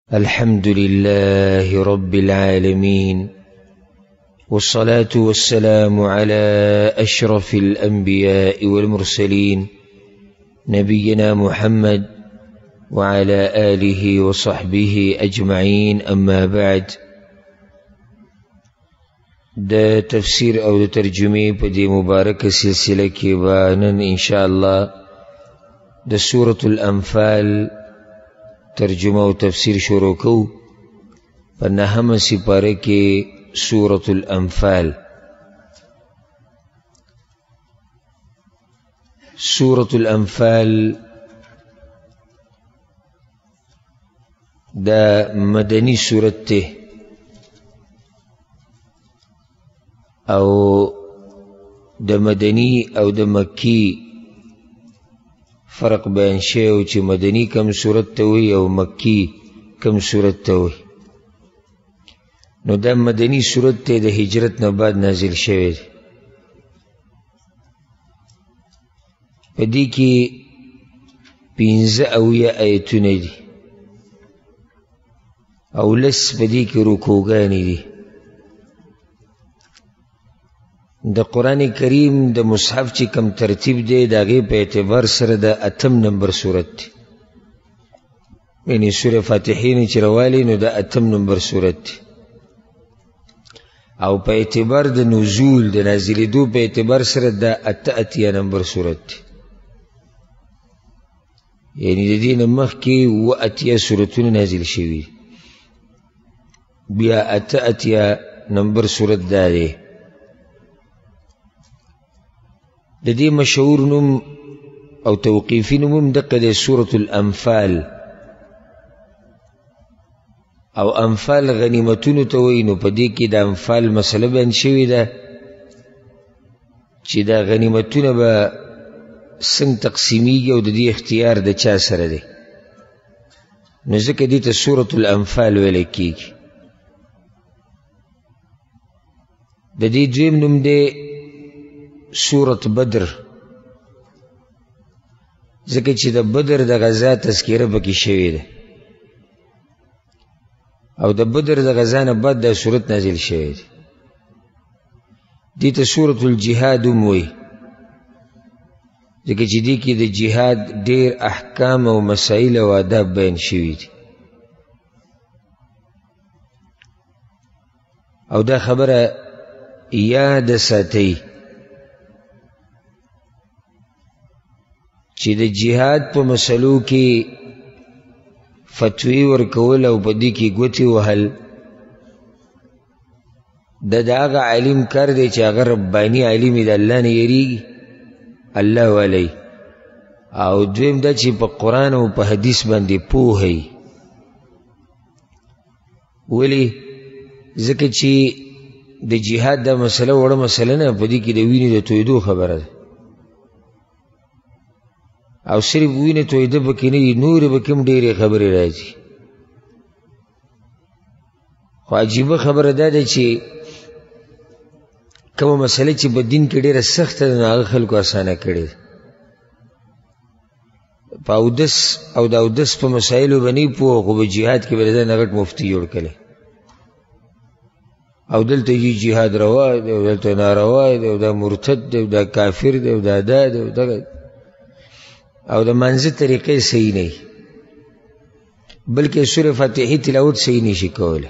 الحمد لله رب العالمين، والصلاة والسلام على أشرف الأنبياء والمرسلين نبينا محمد وعلى آله وصحبه أجمعين. أما بعد، دا تفسير أو دا ترجمه بدي مباركة سلسلة كيبانا إن شاء الله دا سورة الأنفال ترجمه و تفسیر شروع کو پر نهم سپارے کے سورة الانفال. سورة الانفال دا مدنی سورت تے او دا مدنی او دا مکی فرق بیان شیو چې مدنی کم صورت توی او مکی کم صورت توی. نو دا مدنی صورت ته د هجرت نه بعد نازل شوی دی. په دې کې 15 آیتونه دي او لس په دې کې رکوګانې دي. د قرآن کریم د مصحف چې کم ترتیب دی د هغې په اعتبار سره د 8 نمبر صورت دی، یعنی سوره فاتحې نه چې راوالي نو د 8 نمبر صورت دی، او په اعتبار د نزول د نازلېدو په اعتبار سره د 88 نمبر صورت دی، یعنی د دې نه مخکې 80 صورتونه نازل شوي، بیا 88 نمبر صورت دا دی. د دې مشهور نوم او توقیفي نوم هم دقه دی سورة الانفال، او انفال غنیمتونو ته وایي. نو په دې کې د انفال مسله بیان شوې ده چې دا غنیمتونه به څنګه تقسیمیږي او د دې اختیار د چا سره دی، نو ځکه دې ته سورة الانفال ویلی کېږي. د دې دویم نوم دی سورة بدر، ځکه چې د بدر د غزا تذکره پکې شوې ده، او د بدر د غزا نه بعد دا سورت نازل شوی دی. دې ته سورة الجهاد هم وایي، ځکه چې دې کې د جهاد ډېر احکام او مسایل او آداب بیان شوي دي. او دا خبره یاد ساتئ چې د جهاد په مسلو کې فتوی ورکول او په دې کې ګوتې وهل د هغه عالم کار دی چې هغه رباني عالم د الله نه یریږي، الله والی، او دویم دا چې په قرآن او په حدیث باندې پوهی. ولی ځکه چې د جهاد دا مسله وړه مسله نه، په دې کې د وینې د تویدو خبره ده، او صرف وینه تویده پکې نه وي، نورې پکې هم ډېرې خبرې راځي. خو عجیبه خبره دا ده چې کومه مسله چې په دین کې ډېره سخته ده نو هغه خلکو اسانه کړې ده. په اودس او د اودس په مسایلو به نه پوه، خو په جهاد کې به د نه غټ مفتي جوړ کړی، او دلته یې جهاد روا دی او دلته ناروا دی او دا مرتد دی او دا کافر دی او دا دی او دغه، او د منځه طریقې صحیح نه، بلکې سوره فاتحې تلاوت صحیح نشي کولی.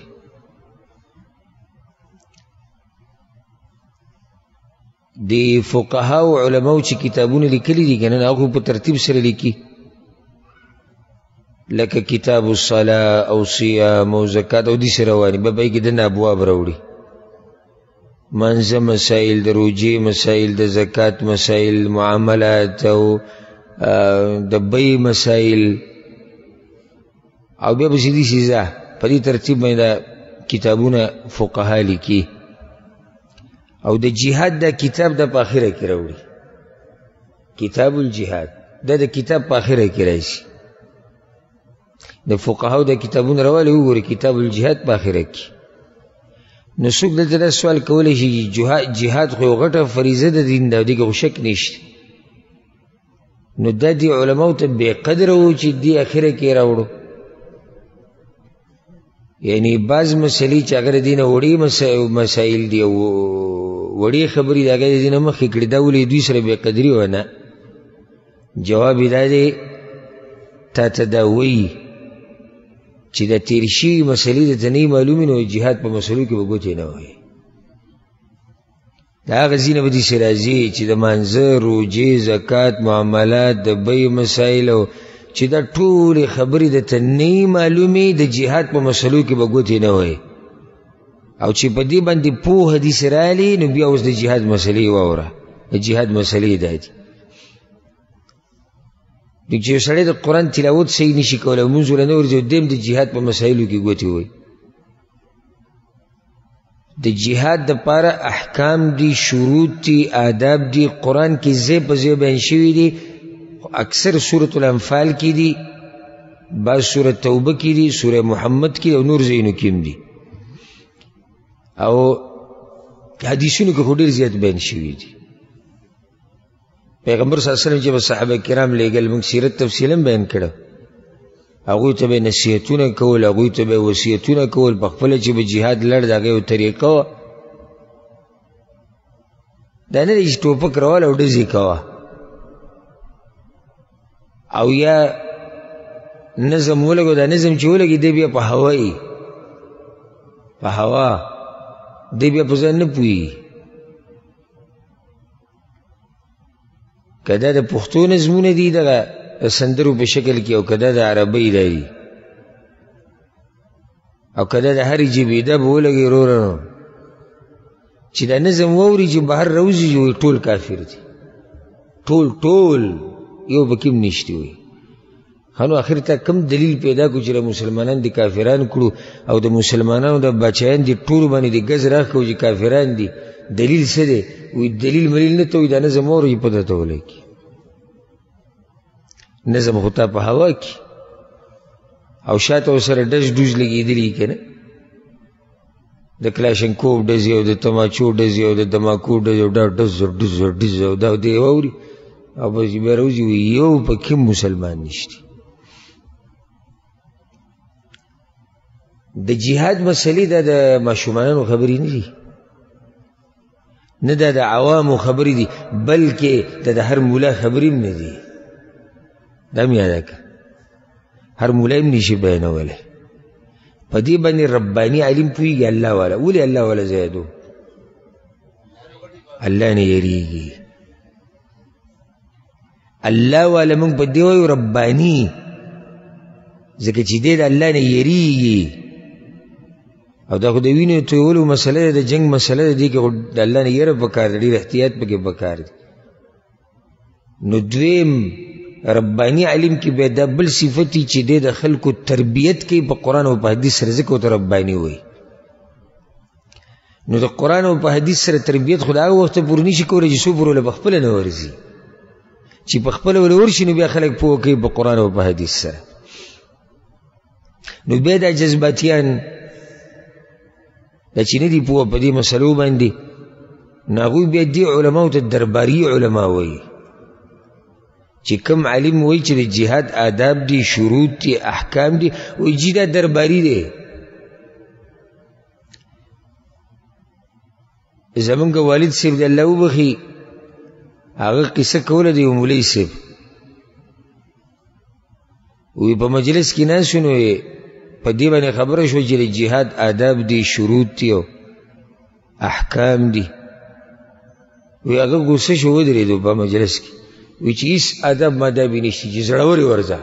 د فقهاو علماو چې کتابونه لیکلي دي که نه، هغه په ترتیب سره لیکي، لکه کتاب الصلاة او صیام او زکات او داسې رواني، به پکې دنه ابواب راوړي، منځه مسایل، د روجې مسایل، د زکات مسایل، معاملات او د بیع مسائل، او بیا به سیدی سیزا په دې ترتیب باندې کتابونه فقها لیکي. او د جهاد دا کتاب د په آخره کې راوړي، کتاب الجهاد دا د کتاب په آخره کې راشي. د فقهاو د کتابونه راوالی وګوري، کتاب الجهاد په آخره کې. نو څوک دلته دا سوال کولی شي جهاد خو یو غټه فریضه د دین ده، دې کې خو شک نشته. نو دا دی علماء ته بے قدر و چې دی اخره کې راوړو. یعنی بعض مسئلې چې اگر دینه وړي مسائل دی او وړي خبرې د هغې دینه مخکې کړي دا ولې دوی سره بې قدري ونه جواب یې دا دی تا ته دا وایي چې د تېر شوي مسلې درته نه معلومې نو جهاد په مسلو کې به ګوتې نه وهي د هغه ځینې به داسې راځي چې د مانځه روجې زکات معاملات د بیې مسایل او چې دا ټولې خبرې درته نه معلومې د جهاد په مسلو کې به ګوتې نه وهي او چې په دې باندې پوهه داسې رالي نو بیا اوس د جهاد مسلې واوره د جهاد مسلې دا دي چې یو سړی د قرآن تلاوت صحیح نشي کولی او لمونځ ورله نه ورځي او دیم د جهاد په مسایلو کې ګوتې وایي د جهاد دپاره احکام دي شروط دي آداب دي قرآن کې ځای په ځای بیان شوي دي اکثر سورة الانفال کې دي بعض سورة توبه کې دي سورة محمد کې او نور ځایونو کې هم دي او حدیثونو کې خو ډېر زیات بیان شوي دي پیغمبر صلی الله علیه وسلم چې به صحابه کرام لېږل موږ سیرت تفصیلا بیان کړه هغوی ته به نصیحتونه کول هغوی ته به وصیتونه کول په خپله چې به جهاد لړ د هغې یو طریقه وه دا نه دی چې ټوپک راول او ډزې کوه او یا نظم ولګو دا نظم چې ولګي دی بیا په هوا یي په هوا دی بیا په ځان نه پوهېږي که دا د پښتو نظمونه دي دغه سندرو په شکل کې او که دا د عربۍ دا دي او که دا د هرې ژبې دا به ولګي وروره نو چې دا نظم واوري چې بهر راوځي ټول کافر دي ټول یو پکې هم نشته وي ښه نو آخر ته کم دلیل پیدا کړو چې مسلمانان دي کافران کړو او د مسلمانانو د بچیان دي ټول باندې د ګز راکړو چې کافران دي دلیل څه دی وی دلیل ملیل نه ته وي دا نظم واوري په درته ولګي نظم خو تا په هوا کې او شاته ورسره ډز ډوز لګېدلي که نه د کلاشنکوف ډزې او د تماچو ډزې او د دماکو ډزې او دا ډز او دا دی واوري او بس بیا راوځي وي یو پکې مسلمان نشته د جهاد مسلې دا د ماشومانانو خبرې نه دي نه دا د عوامو خبرې دي بلکې دا د هر مولا خبرې هم نه دي دا هم یاده که هر مولا هم نشي بیانولی په دې باندې رباني علم پوهېږي الله والا ولې الله والا زیادو الله نه یریږي الله والا موږ په دې وایو رباني ځکه چې دی د الله نه یریږي او دا خو د وینې تویولو مسله ده د جنګ مسله ده دې کې خو د الله نه یره پکار ده ډېر احتیاط پکې پکار دی نو دویم رباني علم کې بیا دا بل صفتي چې دی د خلکو تربیت کوي په قرآن او په حدیث سره ځکه ورته رباني وایي نو د قرآن او په حدیث سره تربیت خو د هغه وخته پورې نشي کولی چې څو پورې له په خپله نه ورځي چې په خپله ورله ورشي نو بیا خلک پوه کوي په قرآن او په حدیث سره نو بیا دا جذباتیان دا چې نه دي پوه په دې مسلو باندې نو هغوی بیا دې علماو ته درباري علما وایي چې کوم علم وایي چې د جهاد آداب دي شروط دي احکام دي وایي جي دا درباري دی زمونږ والد صاحب د الله وبخي هغه قصه کوله د یو مولوي صاحب وی په مجلس کې ناست شو نو په دې باندې خبره شوه چې د جهاد آداب دي شروط دي او احکام دي وی هغه غوسه شو ودرېدو په مجلس کې وی چې هېڅ ادب مادابې نشته چې زړورې ورځه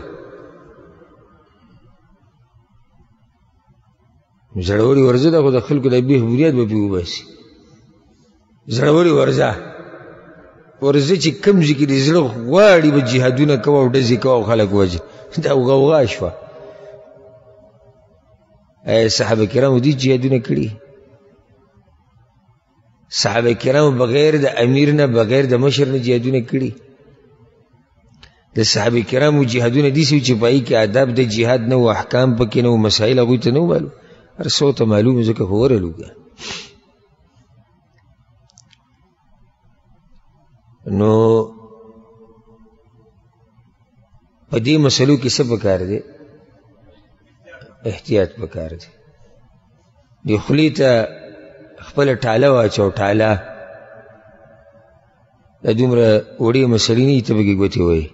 زړورې ورځه ده خو د خلکو د بیخ بنیاد به پرې وباسي زړورې ورځه ورځه چې کوم ځای کې د زړه غواړي به جهادونه کوه او ډزې کوه او خلک وجه دا غوغا شوه صحابه کرامو دي جهادونه کړي صحابه کرامو بغیر د امیر نه بغیر د مشر نه جهادونه کړي د صحابه کرامو جهادونه دي چې په هغې کې آداب د جهاد نه و احکام پکې نه و مسایل هغوی ته نه و معلوم هر څه ورته معلوم ځکه خو ورلوږه نو په دې مسلو کې څه پکار دی احتیاط پکار دی دی خولې ته خپله ټاله واچو، ټاله دا دومره وړې مسلې نه دي، ته پکې ګوتې وایي.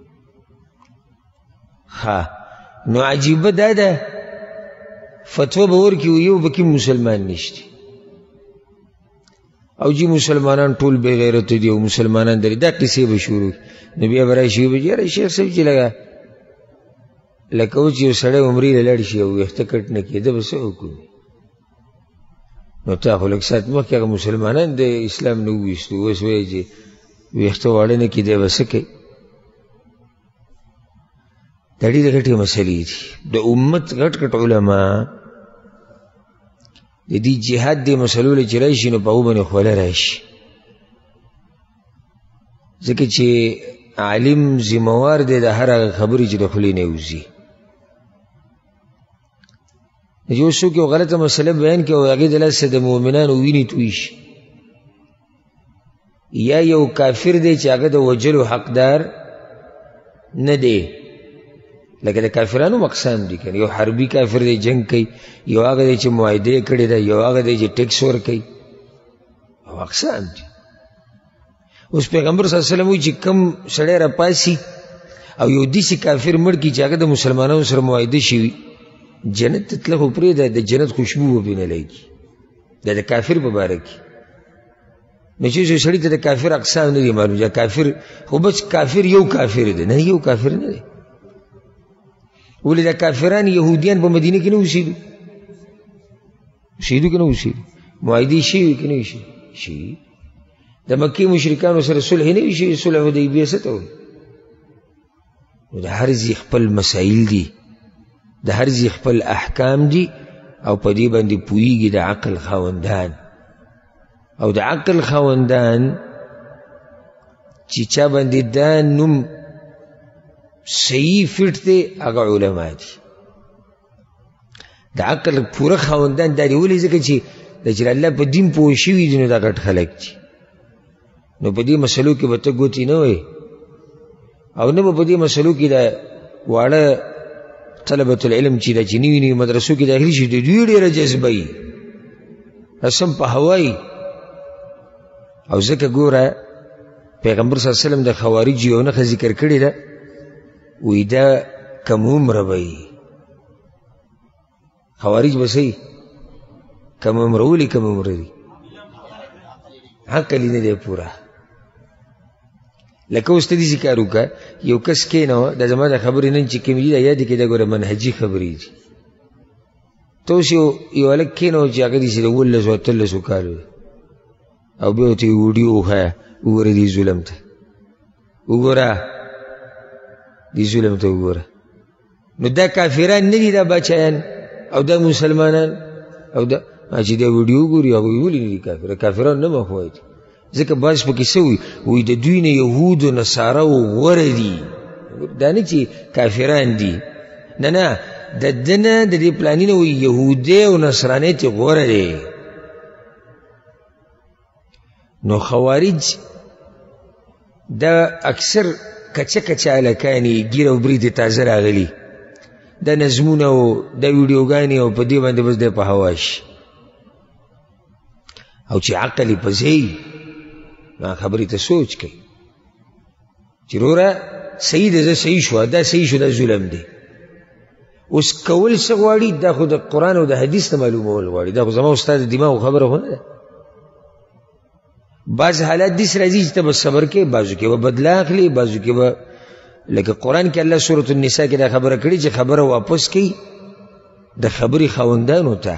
ها نو عجیبه دا ده فتوا به ورکړي یو پکې مسلمان نشته، او جی مسلمانان ټول بې غیرته دي او مسلمانان درې، دا قصې به شروع. نو بیا به راشي وبه یاره شیخ صاحب چې لکه اوس یو سړی عمرې له لاړ شي او ویښته کټ نه کېده به څه وکړو؟ نو تا خو لږ ساعت مخکې هغه مسلمانان د اسلام نه وویستو، اوس وایي چې ویښته واړه نه کېدی به څه کوي؟ دا ډېرې غټې مسلې دي. د امت غټ غټ علما د دې جهاد دې مسلو له چې راشي نو په هغو باندې خوله راشي، ځکه چې عالم ذموار دی د هر هغه خبرې چې د خولې نه وځي. یو څوک یو غلطه مسله بیان کړي او هغې د لاسه د مؤمنانو وینې توی شي، یا یو کافر دی چې هغه د وجلو حقدار نه دی، لکه د کافرانو اقسام دي کنه، یو حربي کافر دی جنگ کوي، یو هغه دی چې معاهده یې کړې ده، یو هغه دی چې ټیکس ورکوي، او اقسام دي. اوس پیغمبر صلی الله علیه وسلم وایي چې کم سړی راپاسي او یو داسې کافر مړ کړي چې هغه د مسلمانانو سره معاهده شوي، جنت ته تله خو پرېږده، د جنت خوشبو به پرې نه لګي. دا د کافر په باره کې. نو چې سړي ته د کافر اقسام نه دي معلوم، یا کافر خو بس کافر یو کافر دی، نه یو کافر نه دی. ولې دا کافران یهودیان په مدینه کې نه اوسېدو؟ اوسېدو که نه اوسېدو؟ معاهدې شوي که نه وي شوي؟ د مکې مشرکانو سره صلح نه وي شوي، صلح حدیبیه څه ته وایي؟ نو د هر ځای خپل مسایل دي، د هر ځای خپل احکام دي، او په دې باندې پوهېږي د عقل خاوندان. او د عقل خاوندان چې چا باندې دا نوم صحیح فټ دی هغه علما دي. د عقل پوره خاوندان دا دي. ولې؟ ځکه چې د چې الله په دین پوه شوي دي نو دا غټ خلک دي. نو په دې مسلو کې به ته ګوتې نه وایې، او نه به په دې مسلو کې د واړه طلبة العلم چې دا چې نوي نوي مدرسو کې داخلي شي د دوی ډېره جذبه وي، رسم په هوایي. او ځکه ګوره پیغمبر صلی الله علیه وسلم د خوارجو یو نښه ذکر کړې ده، وی دا کم عمره به وي. خوارج به څه وي؟ کم عمره. ولې کم عمره دي؟ عقل یې نه دی پوره. لکه اوس ته داسې کار وکړه، یو کس کېنوه، دا زما د خبرې نن چې کومې دي دا یاد کړې، دا ګوره منهجي خبرې دي. ته اوس یو هلک کېنوه چې هغه داسې د 18 او 13 کالو دی، او بیا ورته یې وډیو وښیه، وګوره دې ظلم ته، وګوره دې ظلم ته وګوره. نو دا کافران نه دي، دا بچیان او دا مسلمانان، او دا چې دا ویډیو ګوري هغوی ولې نه دي کافر؟ کافران نه مخوی دي. ځکه بعض پکې څه وایي د دوی نه یهود و نصاره غوره دي، دا نه چې کافران دي، نه نه، د ده نه د دې پلاني نه وایي یهودی او نصرانیت یې غوره دی. نو خوارج دا اکثر کچه کچه هلکانې ګیر او برید تازه راغلي، دا نظمونه او دا ویډیوګانې او په دې باندې بس دی په هوا شي. او چې عقل یې په ځای خبرې ته سوچ کوي چې وروره صحیح دی، زه صحیح شوه، دا صحیح شو، دا ظلم دی. اوس کول څه غواړي؟ دا خو د قرآن او د حدیث نه معلومول غواړي. دا خو زما استاد دماغ خبره خو نه ده. بعض حالات داسې راځي چې ته به صبر کوې، بعضو کې به بدله اخلي، بعضو کې به لکه قرآن کې الله سورة النساء کې دا خبره کړي چې خبره واپس کوي د خبرې خاوندانو ته.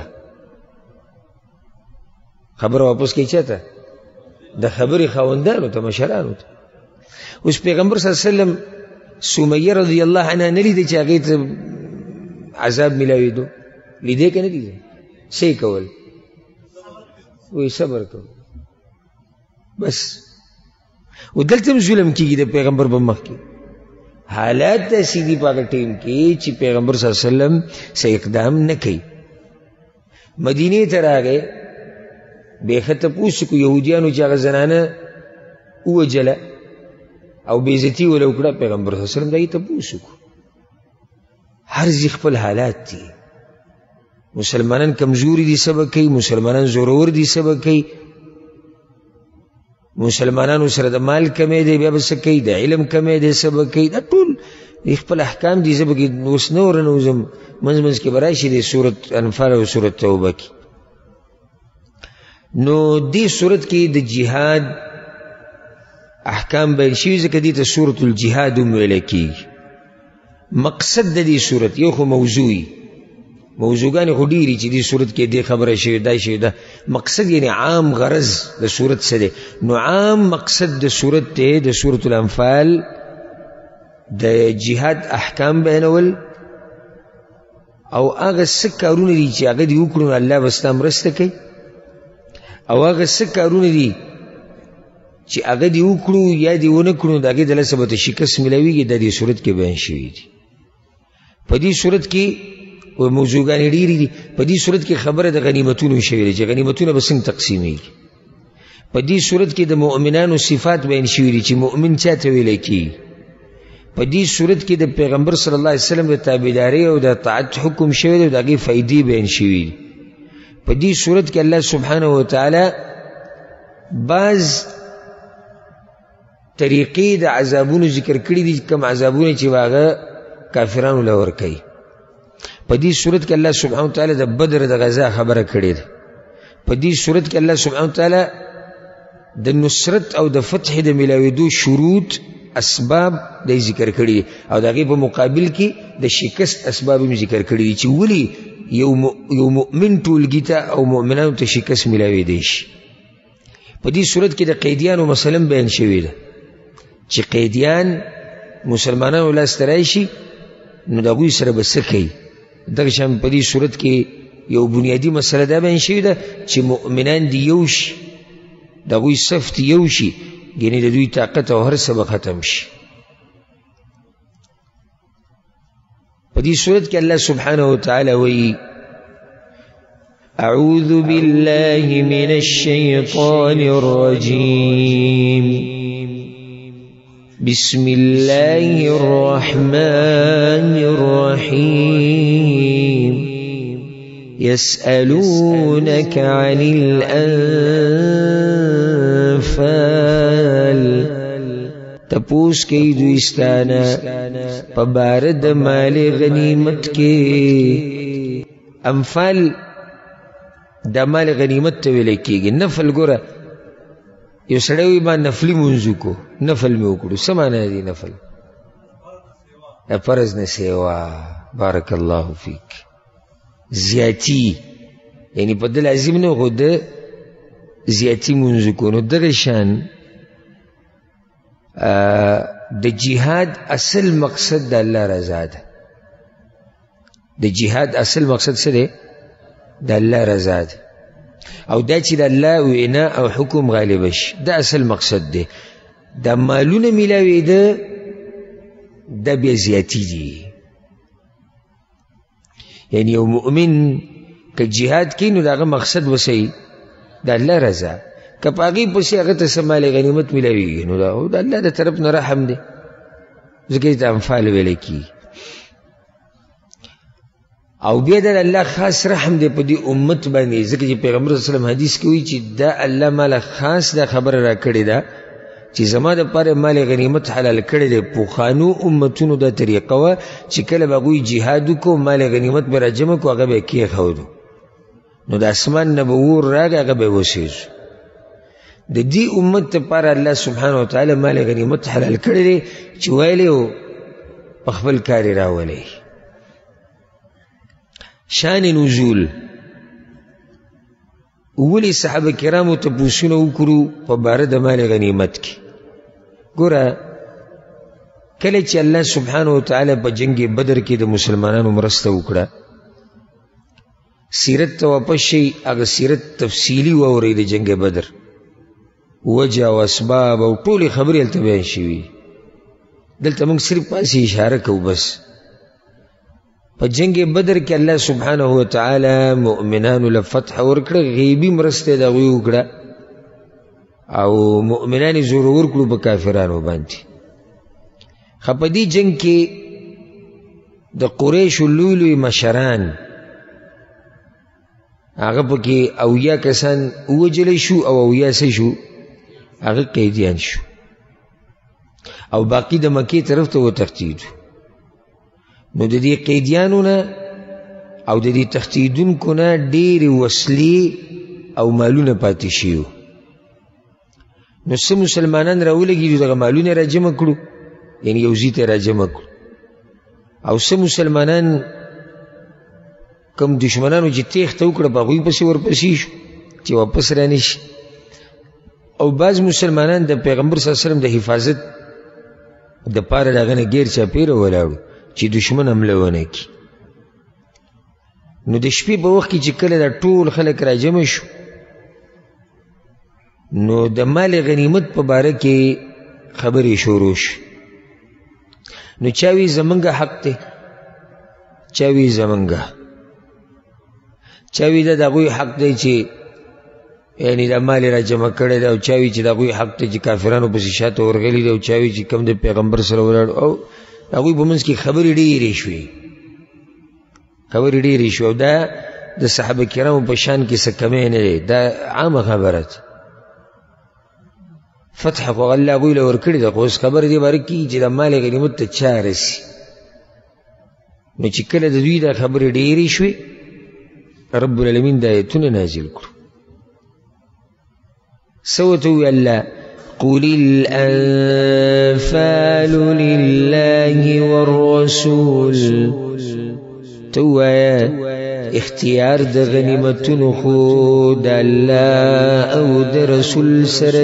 خبره واپس کوي چا ته؟ د خبرې خاوندانو ته، مشرانو ته. اوس پیغمبر صلی الله علیه وسلم سمیه رضی الله عنها نه لیدې چې هغې ته عذاب میلاوېدو؟ لیدې که نه لیدې؟ څه یې کول؟ وایي صبر کول بس. و دلته هم ظلم کېږي د پیغمبر په مخ کې. حالات داسې دي په هغه ټیم کې چې پیغمبر صلی الله علیه وسلم څه اقدام نه کوي. مدینې ته راغی، بیخه تپوس کو یهودیانو چې هغه زنانه ووجله او بېعزتي وله وکړه، پیغمبر صلی الله علیه وسلم د هغې تپوس وکړو. هر ځای خپل حالات دي. مسلمانان کمزوری دي سبق کوي، مسلمانان زورور دي سبق کوي، مسلمانانو سره د مال کمی دی بیا به څه کوي، د علم کمی دی سبق کوي، دا ټول خپل احکام دي. زه به اوس نه ورنوځم، منځ منځ کې به راشي د سورت انفال او سورت توبه کې. نو دې سورت کې د جهاد احکام بیان شوي، ځکه دې ته سورت الجهاد هم ویلی کېږي. مقصد د دې سورت یو خو موضوعي، موضوعګانې خو ډېرې چې دې صورت کې دې خبره شوې دا شوې ده. مقصد یعنی عام غرض د صورت څه دی؟ نو عام مقصد د صورت دی د سورة الانفال د جهاد احکام بیانول، او هغه څه کارونه دي چې هغه دې وکړو نو الله به ستا مرسته کوي، او هغه څه کارونه دي چې هغه دې وکړو یا دې ونه کړو د هغې د لاسه به ته شکست میلاویږي، دا دې صورت کې بیان شوي دي. په دې صورت کې موضوعګانې ډېرې دي. په دې صورت کې خبره د غنیمتونو شوې ده چې غنیمتونه به څنګه تقسیمیږي. په دې صورت کې د مؤمنانو صفات بیان شوي دي چې مؤمن چا ته ویلی کېږي. په دې صورت کې د پیغمبر صلی الله علیه وسلم د تابعدارۍ او د طاعت حکم شوی دی او د هغې فایدې بیان شوي دي. په دې صورت کې الله سبحانه وتعالی بعض طریقې د عذابونو ذکر کړي دي، کوم عذابونه چې هغه کافرانو له ورکوي. په دې صورت کې الله سبحانه وتعالی د بدر د غزا خبره کړې ده. په دې صورت کې الله سبحانه وتعالی د نصرت او د فتح د ملاوېدو شروط اسباب د ذکر کړي دي، او د هغې په مقابل کې د شکست اسباب هم ذکر کړي دي چې ولې یو مؤمن ټولګي ته او مؤمنانو ته شکست ملاوېدی شي. په دې صورت کې د قیدیانو مثلا بیان شوې ده چې قیدیان مسلمانانو لاسته راشي نو د هغوی سره به څه کوي. دغه شان په دې صورت کې یو بنیادي مسله دا بیان شوې ده چې مؤمنان دي یو شي، د هغوی صف دي یو شي، یعنې د دوی طاقت او هر څه به ختم شي. په دې صورت کې الله سبحانه وتعالی وایي اعوذ بالله من الشیطان الرجیم بسم الله الرحمن الرحیم يسألونك عن الأنفال تپوس کئی دوستانا پا بارد مال غنیمت کے. انفال دا مال غنیمت تویلے کی گی. نفل گورا یو سڑیوی ما نفلی منزو کو نفل میں اکڑو سمانا دی نفل فرض نسیوا بارک اللہ فیک زیاتی یعنی په دل عظیم نه خو د زیاتی منځ کو. نو دغه شان د جهاد اصل مقصد د الله رضا ده. د جهاد اصل مقصد څه دی؟ د الله رضا ده، او دا چې د الله وینا او حکم غالب شي دا اصل مقصد دی. دا مالونه میلاوېده دا بیا زیاتی دي. یعنی یو مؤمن که جهاد کی نو داغه مقصد وسی د الله رضا، که په هغې پسې هغه ته څه مال غنیمت میلاویږي نو دا د الله د طرف نه رحم دی، ځکه د انفال ویلی کېږي. او بیا د الله خاص رحم دی په دې امت باندې، ځکه چې پیغمبر صلی الله علیه وسلم حدیث کې وایي چې دا الله ماله خاص دا خبره را کړې ده چې زما دپاره مال غنیمت حلال کړی دی. پخوانو امتونو دا طریقه وه چې کله به هغوی جهاد وکړو مال غنیمت به را جمع کړو هغه به یې کېښودو، نو د اسمان نه به اور راغی هغه به یې وسېزو. د دې امت دپاره الله سبحانه وتعالی مال غنیمت حلال کړی دی چې ویلی و په خپل کار یې راولی. شان نزول اولی صحابه کرامو تپوسونه وکړو په باره د مال غنیمت کې. ګوره کله چې الله سبحانه وتعالی په جنگ بدر کې د مسلمانانو مرسته وکړه، سیرت ته واپس شئ، هغه سیرت تفصیلي واورئ د جنگ بدر، وجه او اسباب او ټولې خبرې هلته بیان شوي. دلته موږ صرف پاسې اشاره کوو بس. په جنگ بدر کې الله سبحانه وتعالی مؤمنانو له فتح ورکړه، غیبي مرسته د هغوی وکړه او مؤمنان یې زور ورکړو په کافرانو باندې. خو په دې جنگ کې د قریشو لوی لوی مشران هغه پکې 80 کسان ووجلی شو او 80 څه شو هغه قیدیان شو او باقی د مکې طرف ته وتښتېدو. نو د دې قیدیانو نه او د دې تښتېدونکو نه ډېرې وسلې او مالونه پاتې شوي. نو څه مسلمانان راولګېدو دغه مالونه را جمع کړو، یعنې یو ځای ته را جمع کړو، او څه مسلمانان کوم دشمنانو چې تیښته وکړه په هغوی پسې ورپسې شو چې واپس را نه شي، او بعض مسلمانان د پیغمبر صلی الله علیه وسلم د حفاظت دپاره د هغه نه ګیر چاپېره ولاړو چې دشمن حمله ونه کړي. نو د شپې په وخت کې چې کله دا ټول خلک را جمع شو، نو د مال غنیمت په باره کې خبرې شروع شوې. نو چا وی زمونږ حق دی، چا وی زمونږ، چا وی دا د هغوی حق دی چې یعنې دا مال را جمع کړی دی، او چا وی چې د هغوی حق دی چې کافرانو پسې شاته ورغلي دی، او چا وی چې کوم د پیغمبر سره ولاړ، او د هغوی په منځ کې خبرې ډېرې شوې، خبرې ډېرې شوې. او دا د صحابه کرامو په شان کې څه کمی نه دی، دا عامه خبره ده. فتح خو الله هغوی له ورکړې ده، خو اوس خبرې دې باره کېږي چې د مال غنیمت ته چا رسي. نو چې کله د دوی دا خبرې ډېرې شوې، رب العالمین دا آیتونه نازل کړو. څه ورته وویل الله؟ قل الأنفال لله والرسول. ته ووایه اختیار د غنیمتونو خو د الله او د رسول سره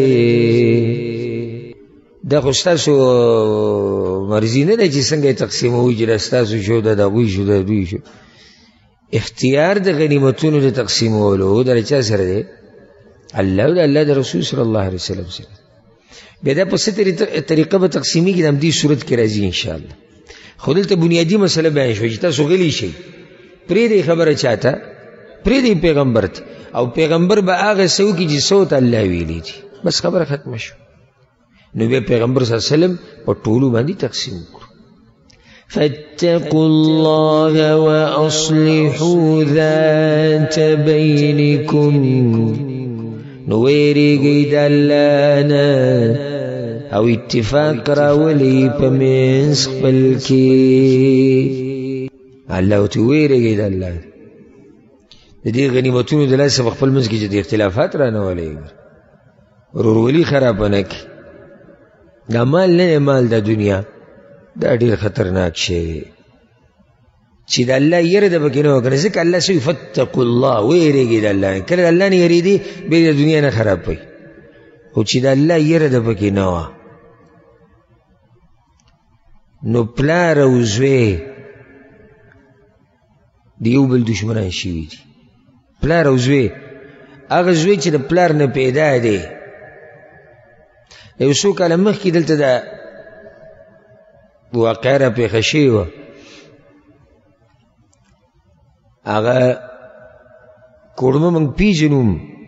دی. دا خو ستاسو مرضي نه ده چې څنګه یې تقسیموئ چې دا ستاسو شو، دا د هغوی شو، دا دوی شو. اختیار د غنیمتونو د تقسیمولو د چا سره دی؟ الله او د الله د رسول صلی الله علیه وسلم سره. بیا دا په څه طریقه به تقسیمیږي د همدې صورت کې راځي انشاءالله. خو دلته بنیادي مسله بیان شوه چې تاسو غلی شئ، پرېږدئ خبره چاته، پرېږدئ پیغمبر ته، او پیغمبر به هغه څه وکړي چې څه ورته الله ویلي دي، بس خبره ختمه شوه. نو بیا پیغمبر صلی الله علیه وسلم په ټولو باندې تقسیم کړو. فاتقوا الله واصلحوا ذات بینکم. نو ویریږئ د الله نه او اتفاق راولئ په منځ خپل کې. الله ورته ویریږئ د الله نه، د دې غنیمتونو د لاسه په خپل منځ کې چې د اختلافات را نه ولئ، ورورولي خرابه نه کړي. دا مال نه مال د دنیا، دا ډېر خطرناک شی دی چې د الله یره د پکې نه وکړي. ځکه الله سوی فتقوا الله، ویریږئ د الله نه. کله د الله نه یریدې بیا د دنیا نه خرابوي، خو چې د الله یره د پکې نه وه، نو پلار او زوی د یو بل دشمنان شوي دي. پلار او زوی، هغه زوی چې د پلار نه پیدا دی، یو څو کاله مخکې دلته د واقعه را پېښه شوې وه. هغه کوړمه موږ پیژنو،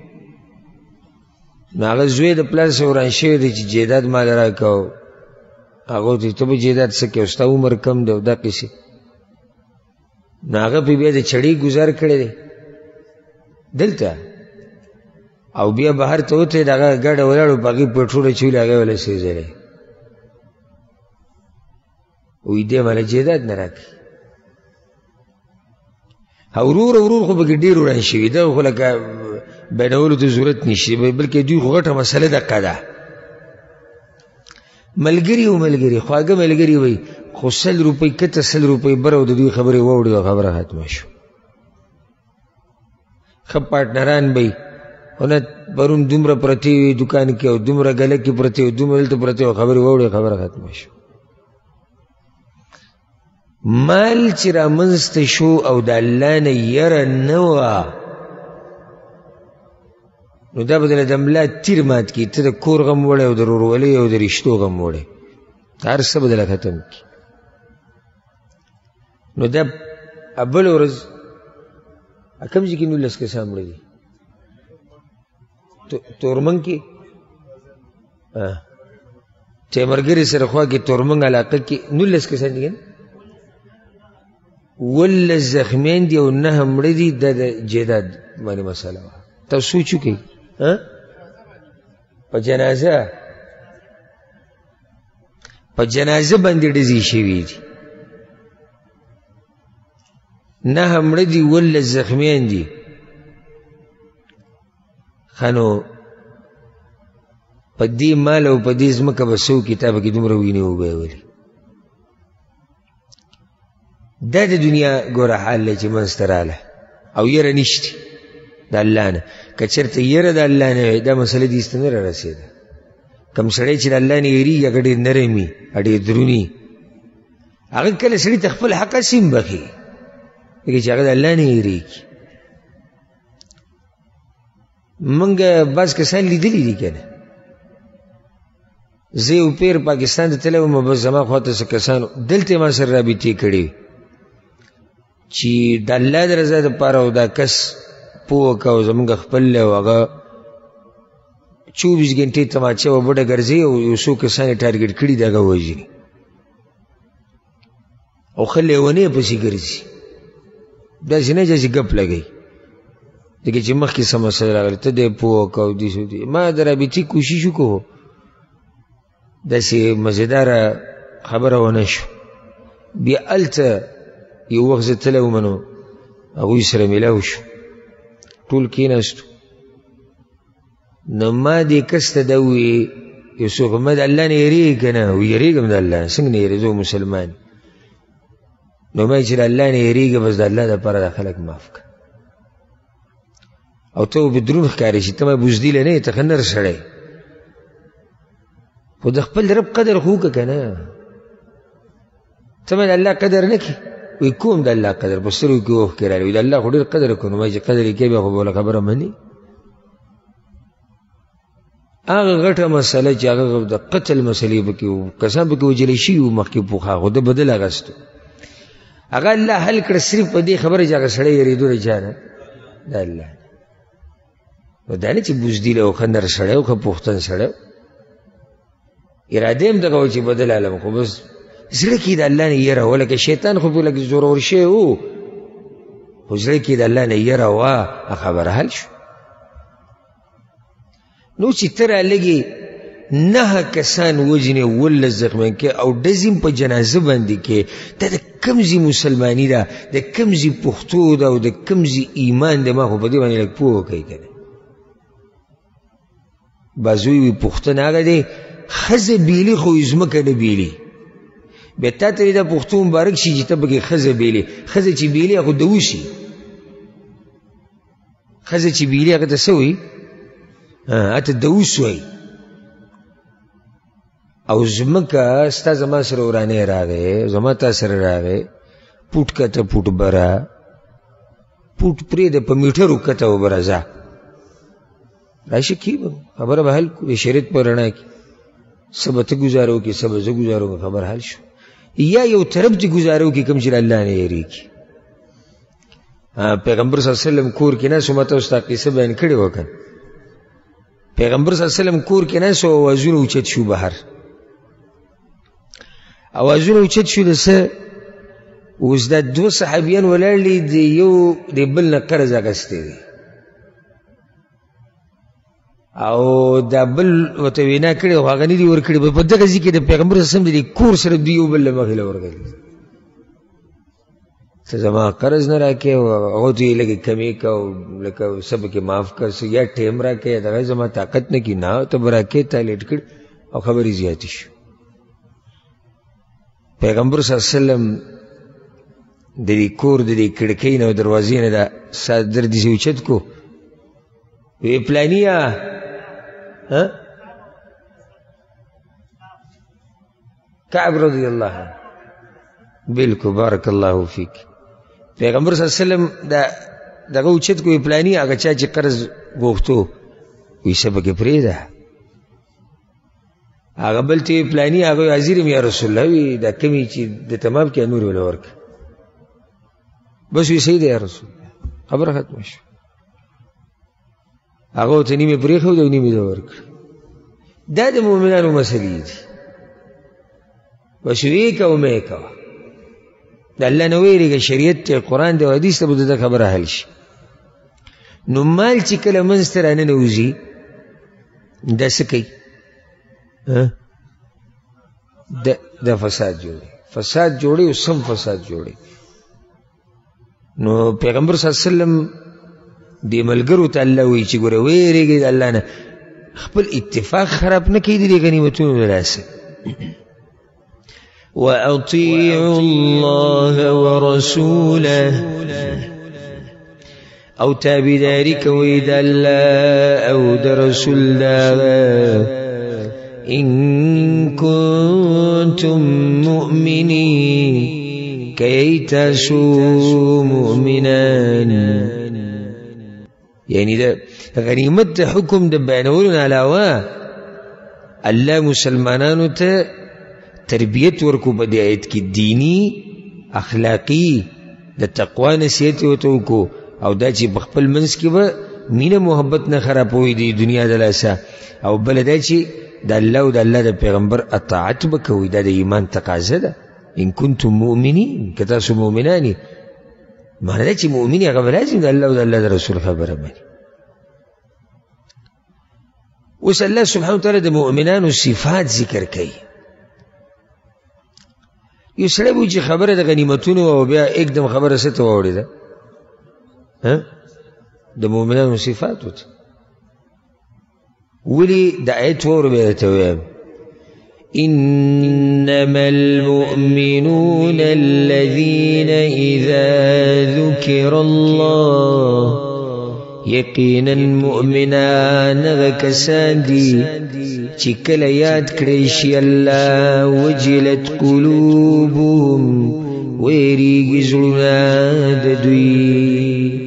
نو هغه زوی د پلار څخه وران شوی دی چې جیداد مال راکړه. هغه ورته ته به جیداد څه کوې، او ستا عمر کم دی او دا قیسې. نو هغه پې بیا د چړې ګزار کړی دی دلته، او بیا بهر ته وتې د هغه ګاډه ولاړو، په هغې پټرول اچولي، هغه یې وله سېزلی، وایي دی ماله جیداد نه راکړي. ورور ورور خو پکې ډېر وران شوي، دغه خو لکه بیانولو ته ضرورت نشي، بلکې دوی خو غټه مسله دقه ده. ملګري و ملګري، خواږه ملګري وایي، خو 100 روپۍ کته 100 روپۍ بره، او د دوی خبرې واوړې او خبره ختمه شو. ښه پارټنران به وي، ونه پرون دومره پرتې وي دکان کې، او دومره ګله کې پرتې وي، دومره دلته پرتې وي، خبرې واوړې خبره ختمه شو. مال چې رامنځته شو او د الله نه یره نه وه، نو دا به دله د ملا تیر مات کړي. ته د کور غم وړی، او د ورورولۍ او د رشتو غم وړی، هر څه به دله ختم کړي. نو دا بله ورځ کوم ځای کې 19 کسان مړه دي؟ تورمنګ کې چې ملګري سره خوا کې تورمنګ علاقه کې 19 کسان دي. ول زخمیان دي او 9 مړه دي د جداد باندې مسله وه تاسو سوچ وکړئ په جنازه باندې ډزې شوي دي 9 مړه دي ول زخمیان دي خانو په دې مال او په دې ځمکه به څو کتابه کې دومره وینې وبهولې دا د دنیا ګوره حال دی چې منځته راله او یره نشته د الله نه که چېرته یره د الله نه وی دا مسله دې ایسته نه رارسېده کوم سړی چې د الله نه یېرېږي هغه ډېر نرم وي ډېر دروني هغه کله سړي ته خپل حق هسې هم بخي لکه چې هغه د الله نه یېرېږي موږ بعض کسان لیدلي دي که نه زه یو پیر پاکستان ته تللی وم بس زما خواته څه کسانو دلته ما سره رابطې کړې وي چې د الله د رضا دپاره او دا کس پوه که او زمونږ خپل دی او هغه 24 ګنټې تماچه و بډه ګرځي او یو څو کسان یې ټارګېټ کړي د هغه وژني او ښه لیونۍ پسې ګرځي داسې نه چې ګپ لګوي ځکه چې مخکې څه مسله راغلې ته دی پوه که او داسې ما د رابطې کوشش وکړو داسې مزیداره خبره ونه شو بیا هلته یو وخت زه تللی وم نو هغوی سره میلاو شو ټول کېناستو نو ما دې کس ته دا وویې یو څوک ما د الله نه یېرېږي که نه و یېرېږم د الله نه څنګه نه یېرېږم زه مسلمان نو ما چې د الله نه یېرېږه بس د الله دپاره دا خلک معاف کړه او ته به دروند ښکارې شي ته ما بزدله نه یې ته ښه نر سړی خو د خپل رب قدر خو وکړه که نه ته ما د الله قدر نه کړي وی کوم د الله قدر په سترګو کې اوښکې راغلې وي د الله خو ډېر قدر کوو نو ما چې قدر یې کوي بیا خو بله خبره مني هغه غټه مسله چې هغه د قتل مسلې پکې وو کسان پکې وجلی شوي وو مخکې پوخا خو ده بدل اغستو هغه الله حل کړه صرف په دې خبره چې هغه سړی یېرېدو د چا نه د الله نه نو دا نه چې بزدیله او ښه نر سړی او ښه پوښتن سړی اراده هم دغه و چې بدل عالم خو بس زړه کې د الله نه یره وه لکه شیطان خو پې لکه زورور شوی و خو زړه کې د الله نه یره وه خبره حل شو نو چې ته رالږې 9 کسان وجنې 11 زخمیان کې او ډزې په جنازه باندې کې دا د کوم ځای مسلماني ده د کوم ځای پښتو ده او د کوم ځای ایمان ده ما خو په دې باندې لږ پوه وکړئ که نه بعضوی وي پښتون هغه دی ښځه بیلي خو ځمکه نه بیلي بیا تا ته دا پښتو مبارک شي چې ته پکې ښځه بیلي ښځه چې بیلي هغه د وشي ښځه چې بیلي هغه ته څه وایي هته د اوس وایي او ځمکه ستا زما سره ورانی راغی زما تا سره راغی پوټ کته پوټ بره پوټ پرېږده په میټرو کته وبره ځه راشه کېږم خبره به حل کړو د شریعت په رڼا کې څه به ته ګزاره وکړې څه به زه ګزاره وکړم خبر حل شو یا یو طرف دې ګزاره وکړي کوم چې د الله نه یېرېږي پیغمبر صلی الله علیه وسلم کور کې ناست و ما تاسو ته قصه بیان کړې وه که پیغمبر صلی الله علیه وسلم کور کې ناست و اوازونه اوچت شو بهر اوازونه اوچت شو د څه اوس دا 2 صحابیان ولاړ دي د یو د بل نه قرض اخیستی دی او دا بل ورته وینا کړې خو هغه نه دي ورکړي په دغه ځای کې د پیغمبر صلی الله علیه وسلم د کور سره دوی یو بل له مخې له ورغلي ته زما قرض نه راکړې هغو ته یې لږې کمې که او لکه څه پکې معاف که یا ټیم راکړې دغه زما طاقت نه کړي نه ته به راکړې تا لیټ کړي او خبرې زیاتې شو پیغمبر صلی الله علیه وسلم د دې کور د دې کړکۍ نه او دروازې نه دا صدر دې اوچت کو وی پلانیه کعب رضی الله عنه بالکل بارک الله فیک پیغمبر صلی الله علیه وسلم دغه اوچت کو پلانی هغه چا چې قرض غوښتو وی څه پکې پرېږده هغه بل ته پلانی هغه حاضر یم یا رسول الله وی دا کمې چې د تمام کې نور ولا ورکړه بس وی صحیح دی یا رسول الله خبره ختمه شوه هغه ته نیمې پرېښود او نیمې ده ورکړه دا د مؤمنانو مسلې دي بس وی کوه مې کوه د الله نه ویرېږه، شریعت ته قرآن دی او حدیث ته به د ده خبره حل شي. نو مال چې کله منځ ته راننوځي دا څه کوي؟ دا فساد جوړي او سم فساد جوړي. نو پیغمبر صلی الله علیه وسلم دې ملګرو ته الله وایي چې ګوره ویرېږئ د الله نه، خپل اتفاق خراب نه کړئ د دې غنیمتونو د لاسه. وَأَطِيعُوا اللَّهَ وَرَسُولَهُ، او تابعداري کوئ د الله او د رسول داغه. إن كنتم مؤمنين كي تاسو مؤمنان. یعنی د غنیمت حکم د بیانولو علاوه الله مسلمانانو ته تربیت ورکو په دې آیت کې، دینی اخلاقی د تقوا نصیحت ورته وکړو، او دا چې په خپل منځ کې به مینه محبت نه خرابوي د دنیا د لاسه، او بله دا چې د الله او د الله د پیغمبر اطاعت به کوئ. دا د ایمان تقاضا ده. ان کنتم مؤمنین، که تاسو مؤمنان یې، معنی دا چې مؤمن هغه به لازم د الله او د الله د رسول خبره مني. اوس الله سبحانه وتعالی د مؤمنانو صفات ذکر کوي. یو سړی به چې خبره د غنیمتونو او بیا एकदम خبره څه ته واوړېده؟ د مؤمنانو صفاتو ته. ولي د آیت واورو بیا درته ووایم. إنما المؤمنون الذين إذا ذكر الله، یقینا مؤمنان غکسان دی چې کله یاد کړی شي الله وجلت قلوبهم، ویریږي زړونه د دوی.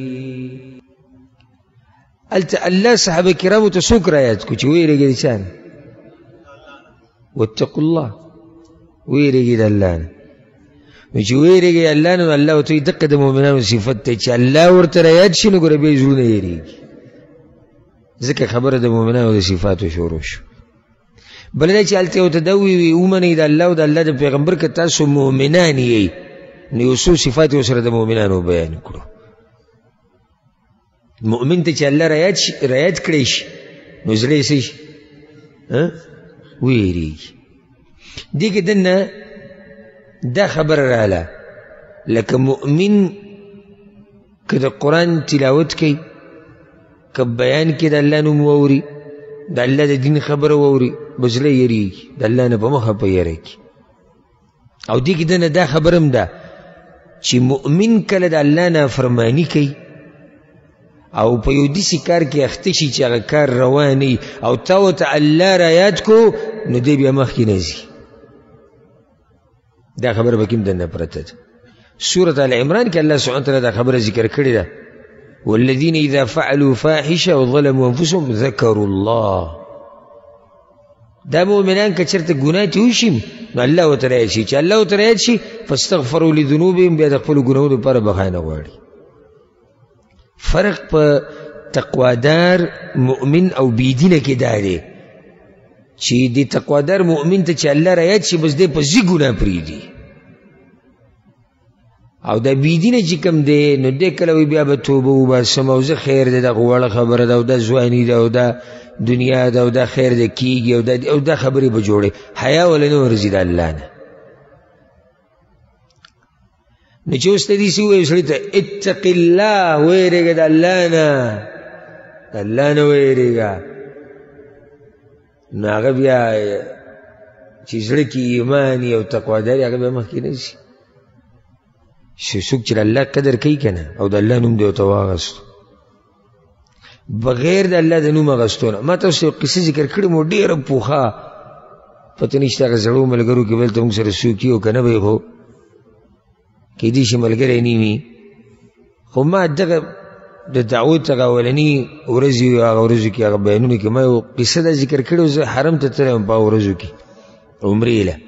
هلته الله صحابه کرامو ته څوک رایاد کو چې ویریږي د چا نه؟ واتقوا الله، ویریږي د الله نه. نو چې ویریږي الله نه، نو الله ورته دقه د مؤمنانو صفت دی چې الله ورته رایاد شي نو ګوره بیا زړونه یېرېږي. ځکه خبره د مؤمنانو د صفاتو شروع شو. بله دا چې هلته ورته دا ووایي ومنئ د الله او د الله د پیغمبر که تاسو مؤمنان یئ، نو یو څو صفات یې ورسره د مؤمنانو بیان کړو. مؤمن ته چې الله رایاد کړی شي نو زړه یې څه شي؟ ویریږي. دې کې دننه دا خبره رااله لکه مؤمن که د قرآن تلاوت کوي، که بیان کې د الله نوم واوري، د الله د دین خبره واوري، به زړه یېرېږي د الله نه په مخه په یېره کې. او دې کې دننه دا خبره هم ده چې مؤمن کله د الله نافرماني کوي او په یو داسې کار کې اخته شي چې هغه کار روان وي او تا ورته الله را یاد کو، نو دی بیا مخکې نه ځي. دا خبره به کوم دننه پرته ده. سورة آل عمران کې الله سبحانه وتعالی دا خبره ذکر کړې ده. والذین اذا فعلوا فاحشه وظلموا انفسهم ذکروا الله. دا مؤمنان که چېرته ګناه ترې وشي نو الله ورته رایاد شي. چې الله ورته رایاد شي فاستغفروا لذنوبهم، بیا د خپلو ګناهونو لپاره بخښنه غواړي. فرق په تقوادار مؤمن او بيدینه کې دا دی چې د تقوادار مؤمن ته چې الله رایاد شي بس دی په ځي ګناه پرېږدي، او دا بيدینه چې کوم دی نو دی کله وي بیا به توبه وباسم او زه خیر دی، دا غوړه خبره ده او دا ځواني ده او دا دنیا ده او دا خیر دی کېږي او دا خبرې به جوړې، حیا ولا نه ورځي د الله نه. نو چې اوس ته دې وایي سړي ته اتق الله، ویرېږه د الله نه، د الله نه ویرېږه، نو هغه بیا چې زړه کې ایمان او تقواداري هغه بیا مخکې نه شي. څوک چې د الله قدر کوي که نه او د الله نوم دی ورته واغستو بغیر د الله د نوم اغستو نه. ما تاسو ته قصه ذکر کړې مو ډېره پوخه، پته نشته هغه زړو ملګرو کې بل ته موږ سره څوک یو که نه به یې خو کېدای شي ملګری نه وي. خو ما دغه د دعوت هغه اولني ورځې هغه ورځو کې هغه بیانونو کې ما یو قصه دا ذکر کړې وه. زه حرم ته تللی وم په هغه ورځو کې عمرې له.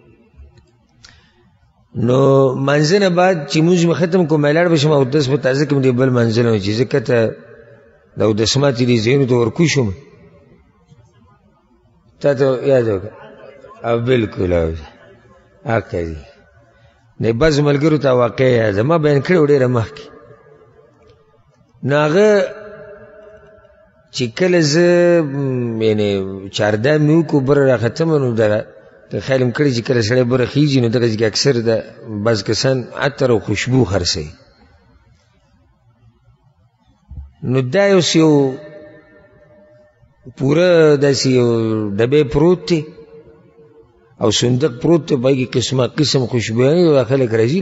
نو منځه نه بعد چې مونځ مې ختم کړو ما لاړ به شم اودس په تازه کړم، دې بل منځه نه چې زه کته د اودس ماتې دې ځایونو ته ورکوی شوم. تا ته یاد وکړه؟ او بلکل حقه دي. نه بعض ملګرو ته واقع زما بیان کړی و ډېره مخکې. نو هغه چې کله زه یعنې چارده مې وکړو بره راختمه نو د خیال مې کړی چې کله سړی بره خیږي نو دغه کې اکثر د بعض کسان عطر او خوشبو خرڅوي. نو دا یو پوره داسې یو ډبې پروت دی او صندوق پروت دی، په هغې کې قسمه قسم خوشبویانې او خلک راځي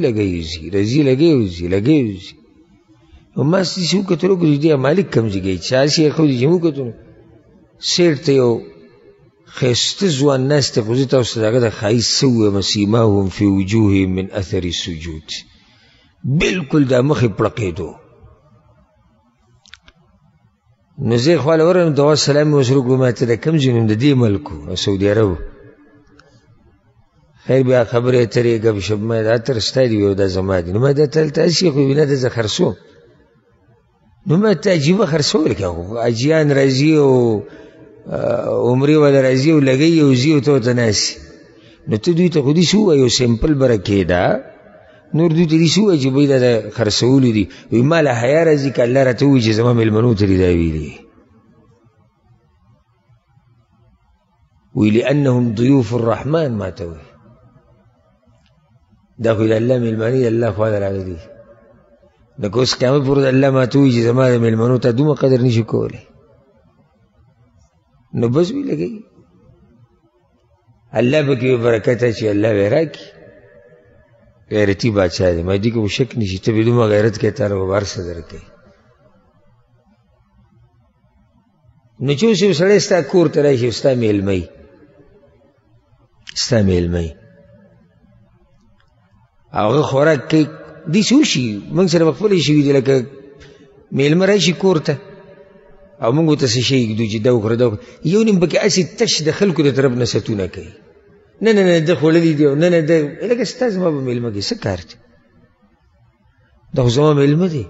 لګوي نو ما داسې وکتل وکړو چې دې مالک کوم ځای چې هسې یې ښودي چې موږ وکتو نو سیټ ته یو ښایسته ځوان ناست دی، خو زه تاسو ته د هغه د ښایست څه ووایم، سیماهم فی وجوههم من اثر السجود، بلکل دا مخې پړقېدو. نو زه یې خواله ورغلم، دعا سلام مې ورسره وکړو، ما ته د کوم ځای نوم؟ د دې ملک و، سعودي عرب. خیر بیا خبرې اترې ګپ شپ، ما دا عطر ستا دی او دا زما دی. نو ما دا دلته هسې خو وینه ده زه خرڅوم. نو ما ته عجیبه خرڅول کې خو حاجیان راځي او عمرې والا راځي او لګوي او ځي او ته ورته ناستي. نو ته دوی ته خو داسې ووایه یو سیمپل به راکېږده، نور دوی ته داسې ووایه چې بهی دا د خرڅولي دي. وایي ما له حیا راځي که الله راته ووایي چې زما مېلمنو ته دې دا ویلي. وایي لأنهم ضیوف الرحمن ما ته وایي دا خو د الله مېلمانې د الله خوا نه راغلي دي. نو که اوس قیامت پورې د الله ما ته وایي چې زما د مېلمنو ته دومره قدر نشي کولی، نو بس وی لګوي. الله به کې برکت اچي، الله به یې راکړي. غیرتي بادشاه دی، ما دې کې شک نشي، ته به دومره غیرت کوې تا له به هر څه درکوي. نو چې اوس یو سړی ستا کور ته راشي او ستا میلمه هغه خوراک کوي داسې وشي، موږ سره به خپله شوي دي لکه میلمه راشي کور ته او موږ ورته څه شی ږدو چې دا وکړه یو نیم پکې هسې تش د خلکو د طرف نه ستونه کوي، نه ده خوړلي دي او نه ده لکه ستا زما به میلمه کې څه کار دی؟ دا خو زما میلمه دی.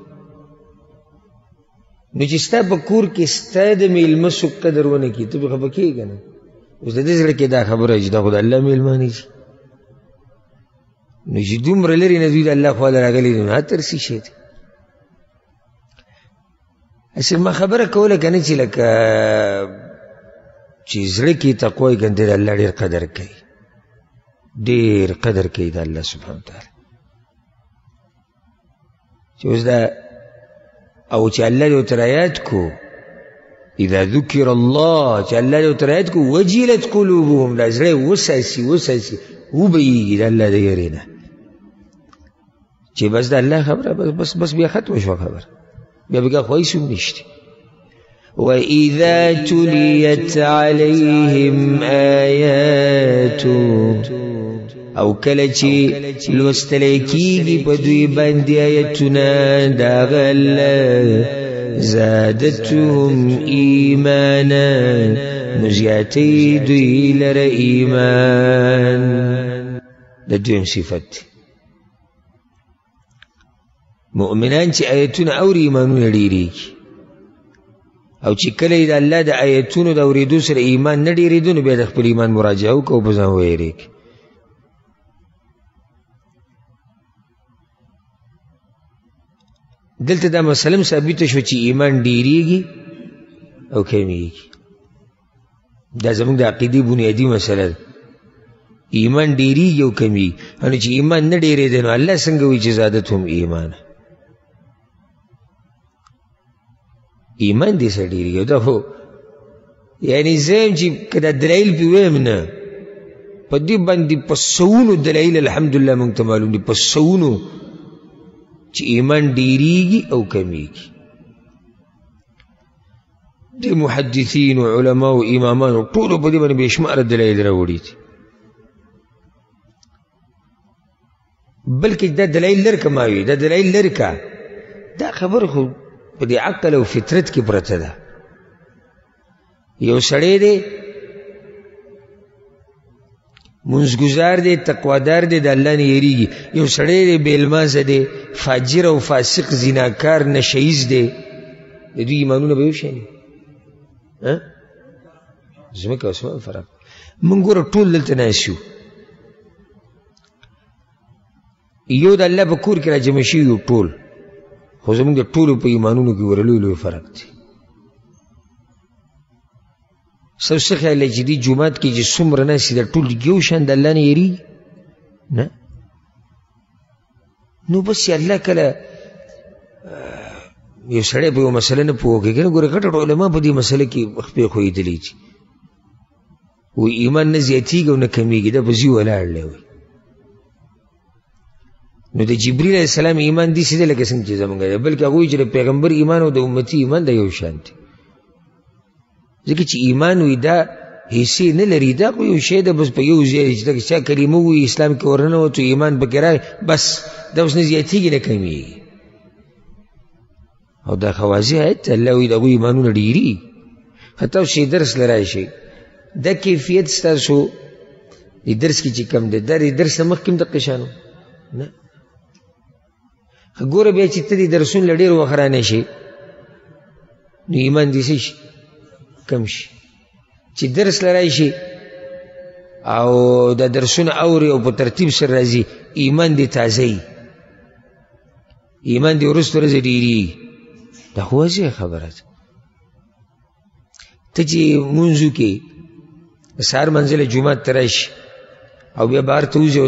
نو چې ستا په کور کې ستا د میلمه څوک قدر ونه کړي ته به خفه کېږې که نه؟ اوس د دې زړه کې دا خبره چې دا خو د الله میلمانې دي. نو چې دومره لرې نه دوی د الله خوا له راغلي دي نو هر ترسي شی دی. اصل ما خبره کوله که نه چې لکه چې زړه کې تقوا وي که نه د الله ډېر قدر کوي، ډېر قدر کوي د الله سبحانه وتعالی. چې اوس دا او چې الله دې ورته رایاد کو، اذا ذکر الله، چې الله دې ورته رایاد کو وجلت قلوبهم، دا زړه وساسي وبهیږي د الله د یرې نه چې بس د الله خبره بس بیا ختمه شوه خبره، بیا بګه خواهیس هم نشته. وَإِذَا تُلِيَتْ عَلَيْهِمْ آيَاتُهُ، او کله چې لوستلی کېږي په دوی باندې آیتونه د هغه الله، زادتهم ایمانا، نو زیاتی دوی لره ایمان. د دویم صفت دی مؤمنان چې آیتونه اوري ایمانونه ډېرېږي، او چې کله یې د الله د آیتونو د اورېدو سره ایمان نه ډېرېدو نو بیا د خپل ایمان مراجعه وکړه او په ځان ویرېږي. دلته دا مسله ثابته شوه چې ایمان ډېرېږي او کمیږي. دا زموږ د عقیدې بنیادي مسله ده، ایمان ډېرېږي او کمیږي. نو چې ایمان نه ډېرېده نو الله څنګه وایي چې زادتهم ایمانه؟ ایمان دې سره ډېرېږي. دا خو یعنې زه یم چې که دا دلایل پې ویم نه، په دې باندې په سوونو دلایل الحمدلله موږ ته معلوم دي، په سوونو چې ایمان ډېرېږي او کمیږي. د محدثینو علماو امامانو ټولو په دې باندې بې شماره دلایل راوړي دي. بلکې دا دلایل لر که ما وي، دا دلایل لر که دا خبر خو په دې عقل او فطرت کې پرته ده. یو سړی دی منځګزار دی، تقوادار دی، د الله نه یېرېږي. یو سړی دی بې المازه دی، فاجر او فاسق زیناکار نشهیز دی، د دوی ایمانونه به یو شی دي؟ ځمکه او اسمان فرق. موږ ګوره ټول دلته ناست یو، یو د الله په کور کې راجمع شوي یو ټول، خو زموږ د ټولو په ایمانونو کې ورلوی لوی فرق دی. څه خیال دی چې دې جومات کې چې څومره ناست دي دا ټول یو شان د الله نه یېرېږي؟ نه. نو بس چې الله کله یو سړی په یو مسله نه پوهېږي که نه، ګوره غټ علما په دې مسله کې خپې ښوېدلي دي، وایي ایمان نه زیاتېږي او نه کمیږي، دا په ځي ولاړ دی. وایي نو د جبریل علیه السلام ایمان داسې دی لکه څنګه چې زموږ دی، بلکې هغوی چې د پیغمبر ایمان او د امتي ایمان دا یو شان دی. ځکه چې ایمان وي دا حصې نه لري، دا خو یو شی ده بس په یو ځای چې دغه چا کلمه ووایي اسلام کې ورننوتو ایمان پکې راغی، بس دا اوس نه زیاتېږي نه کمیږي. او دا خو واضح آیت ته الله وایي د هغوی ایمانونه ډېرېږي. حتی اوس چې درس له راشئ دا کیفیت ستاسو د درس کې چې کم دی دا د درس نه مخکې هم دقه شان نه. ګوره بیا چې ته د درسونو له ډېر وخت رانه شي نو ایمان دې څه شي کم شي. چې درس له راشي او دا درسونه اوري او په ترتیب سره راځي ایمان دې تازه وي، ایمان دې وروسته ورځې ډېرېږي. دا خو واضح خبره ده. ته چې مونځو کې د سهار منزله جومات ته راشي او بیا بهر ته وځي او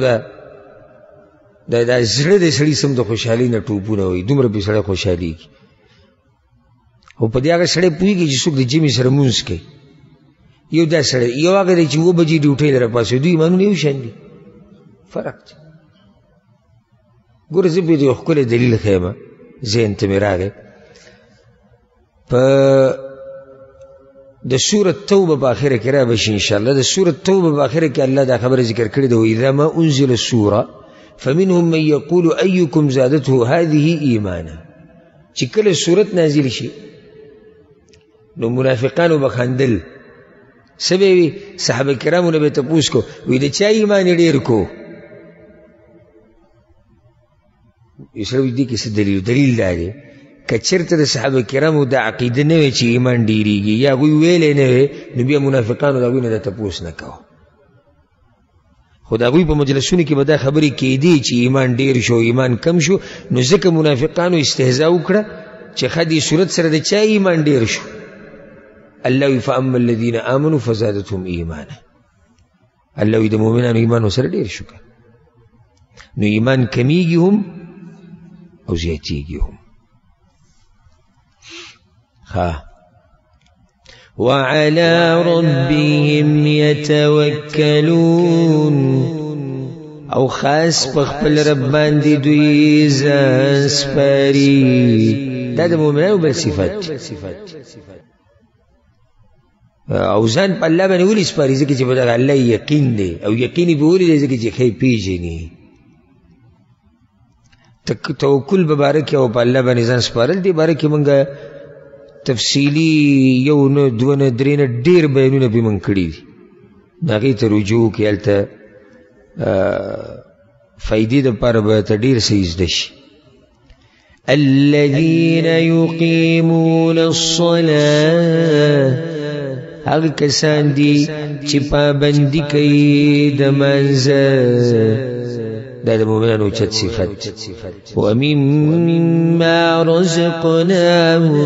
دا زړه د سړي سم د خوشحالۍ نه ټوپونه وایي، دومره پې سړی خوشحالېږي. او په دې هغه سړی پوهېږي چې څوک د جمعې سره مونځ کوي. یو دا سړی، یو هغه دی چې 7 بجې ډیوټۍ له راپاڅي، دوی ایمانونه یو شان دي، فرق دی. ګوره زه به یو ښکلی دلیل ښیم، ذهن ته مې راغی. په د سورة توبه په آخره کې را بشي انشاءالله. د سورة توبه په آخره کې الله دا خبره ذکر کړې ده، وإذا ما أنزل السورة فمنهم من يقول أيكم زادته هذه إيمانا. چې کله سورت نازل شي نو منافقانو به خندل، څه به وي؟ صحابه کرامو نه به یې تپوس کو، وایي د چا ایمان یې ډېر کو؟ یو سړی وایي دې کې څه دلیل؟ دلیل دا دی که چېرته د صحابه کرامو دا عقیده نه وی چې ایمان ډېرېږي یا هغوی ویلی نه وی نو بیا منافقانو د هغوی نه دا تپوس نه کوه. خو د هغوی په مجلسونو کې به دا خبرې کېدې چې ایمان ډېر شو ایمان کم شو، نو ځکه منافقانو استهزا وکړه چې ښه دې صورت سره د چا ایمان ډېر شو؟ الله وی فاما الذین آمنوا فزادتهم ایمانا. الله وی د مؤمنانو ایمان ورسره ډېر شو، نو ایمان کمیږي هم او زیاتېږي هم. وعلى ربهم يتوكلون. او خاص په خپل رب باندې دوی ځان سپاري. دا د مؤمنانو بل صفت. او ځان په الله باندې ولې سپاري؟ ځکه چې په دغه الله یقین دی، او یقین یې به ولې دی؟ ځکه چې ښه یې پېژني. توکل په باره کې او په الله باندې ځان سپارل دې باره کې مونږ تفصیلی یو نه دوه نه درې نه ډېر بیانونه پې مونږ کړي دي، هغې ته رجوع وکړي، هلته فایدې دپاره به ته ډېر څه زده شي. الذین یقیمون الصلاة، هغه کسان دي چې پابندي کوي د منځه، دا د مؤمنانو چت صفت. ومما رزقناهم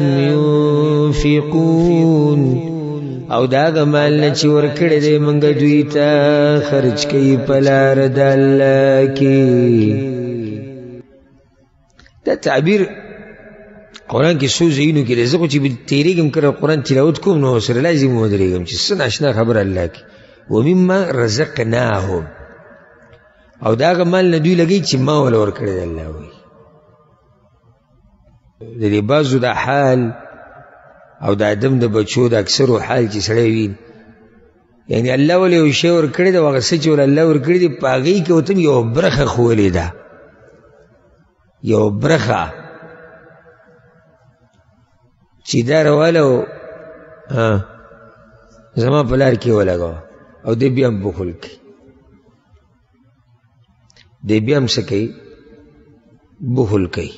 ينفقون، او دا هغه مال نه چې ورکړی دی موږ دوی ته خرج کوي په لاره د الله کې. دا تعبیر قرآن کې څو ځایونو کې دی. زه خو چې تېرېږم کله قرآن تلاوت کوم نو سره لازم ودرېږم چې څه ناشنا خبره الله کې. ومما رزقناهم، او دا هغه مال نه دوی لګوي چې ما وله ورکړی دی. الله وایي د دې بعضو دا حال او د آدم د بچو د اکثرو حال چې سړی وي، یعنی الله ولې یو شی ورکړی دی، هغه څه چې ول الله ورکړي دي په هغې کې ورته یوه برخه ښولې ده، یوه برخه چې دا رواله زما په لار کې ولګوه، او دی بیا هم بخل کوي، دی بیا هم څه کوي؟ بخل کوي.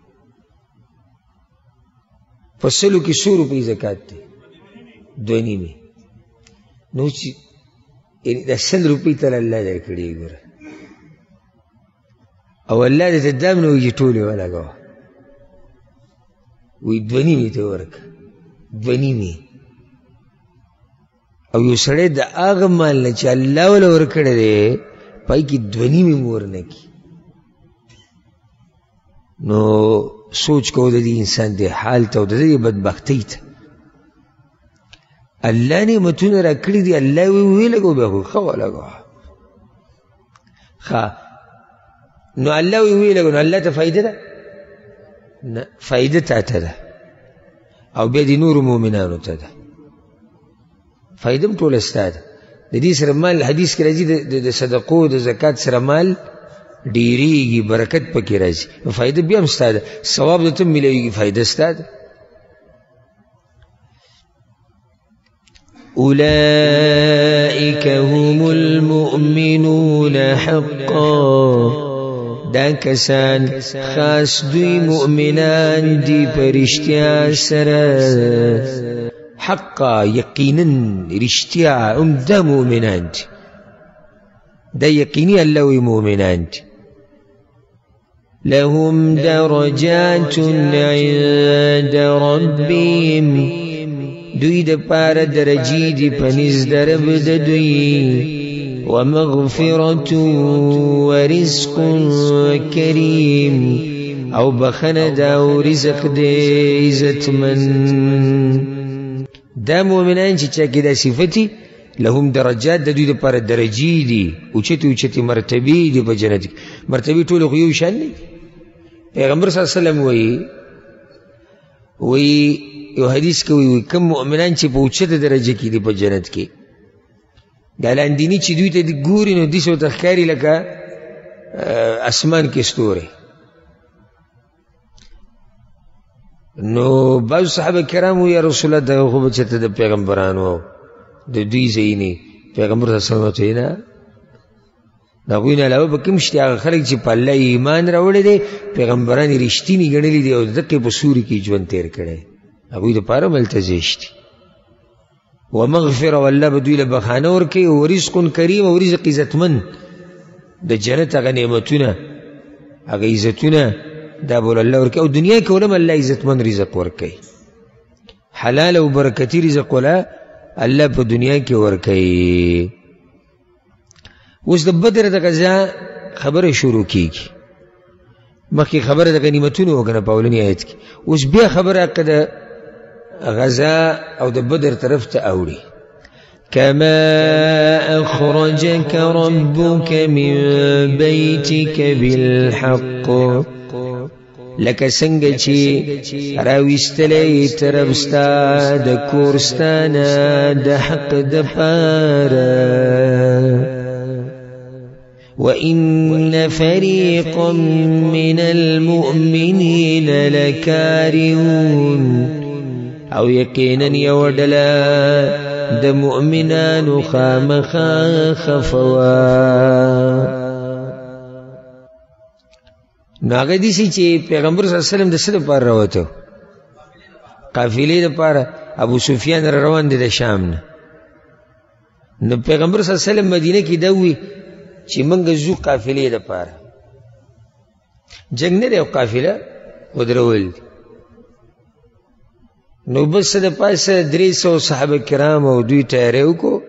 په 100 کې 100 روپۍ زکات دی، 2.5 نو چې یعنې دا 100 روپۍ ته الله درکړي ګوره، او الله دې ته دام نه وایي چې ټولې ولګوه وایي 2.5 ته ورکړه 2.5 او یو سړی د هغه مال نه چې الله وله ورکړی دی پای کې 2.5 مور نه کي نو سوچ کو د دې انسان د حال ته او د دې بدبختۍ ته الله نعمتونه را کړي دي الله وی لګو بیا خو ښه ولګوه ښه نو الله وی لګو نو الله ته فایده ده نه فایده تاته ده او بیا د نورو مؤمنانو ته ده فایده هم ټوله ستا ده د دې سره مال حدیث کې راځي د صدقو د زکات سره مال ډیریږي برکت پکې راځي نو فایده بیا هم ستا ده ثواب درته میلیږي فایده ستا ده اولئک هم المؤمنون حقا دا کسان خاص دوی مؤمنان دی پرشتیا سره حقا یقینا رشتیا دا مؤمنان دی دا یقینی الله وی مؤمنان دی لهم درجات عند ربهم دوی د پاره درجی دی پنځ درب د دوی ومغفرة ورزق كريم او بخنه دا او رزق دی عزتمن دا مؤمنان چې چا کې دا صفتی لهم درجات د دوی د پاره درجی دی اوچتي مرتبی دی په جنت کې مرتبی ټول خو یو شان دي پیغمبر صلی الله علیه وسلم وی یو حدیث کې وی کوم مؤمنان چې په اوچته درجه کې دي په جنت کې دا لاندینی چې دوی ته ګوري نو دې څه تخکاری لکه اسمان کې ستوري نو بعض صحابه کرام یا رسول الله دغه خو بچته د پیغمبرانو د دوی زینی پیغمبر صلی الله علیه وسلم دا غوینه علاوه به کوم شته هغه خلک چې په الله ایمان راوړي دي پیغمبران رښتینی ګڼلي دي او دغه په سوري کې ژوند تیر کړي هغوی دپاره ملتزش دي ومغفره والله به دوی له بخانه ورکوي او رزق کریم او رزق عزتمن د جنت هغه نعمتونه هغه عزتونه دا به الله ورکوي او دنیا کې ولم الله عزتمن رزق ورکوي حلال او برکتي رزق ولا الله په دنیا کې ورکوي اوس د بدر د غزا خبره شروع کیږي مخکې خبره د غنیمتونو وکړه په اولنی آیت کې اوس بیا خبره کده غزا او د بدر طرف ته اوړي كما أخرجك ربك من بيتك بالحق لك څنګه چې راویستلی تربستا د کورستانه د حق د پاره وإن فريقا من المؤمنين لكارهون او یقینا یو ډله د مؤمنانو خامخا خفوا نو هغه داسې چې پیغمبر صلی الله علیه وسلم د څه دپاره راوته قافلې دپاره ابو سفیان را روان دی د شام نه نو پیغمبر صلی الله علیه وسلم مدینه کې دا ووي چې موږ ځو قافلې دپاره جنګ نه دی او قافله ودرول نو بس د پاسه 300 صحابه کرام او دوی تیاری وکړو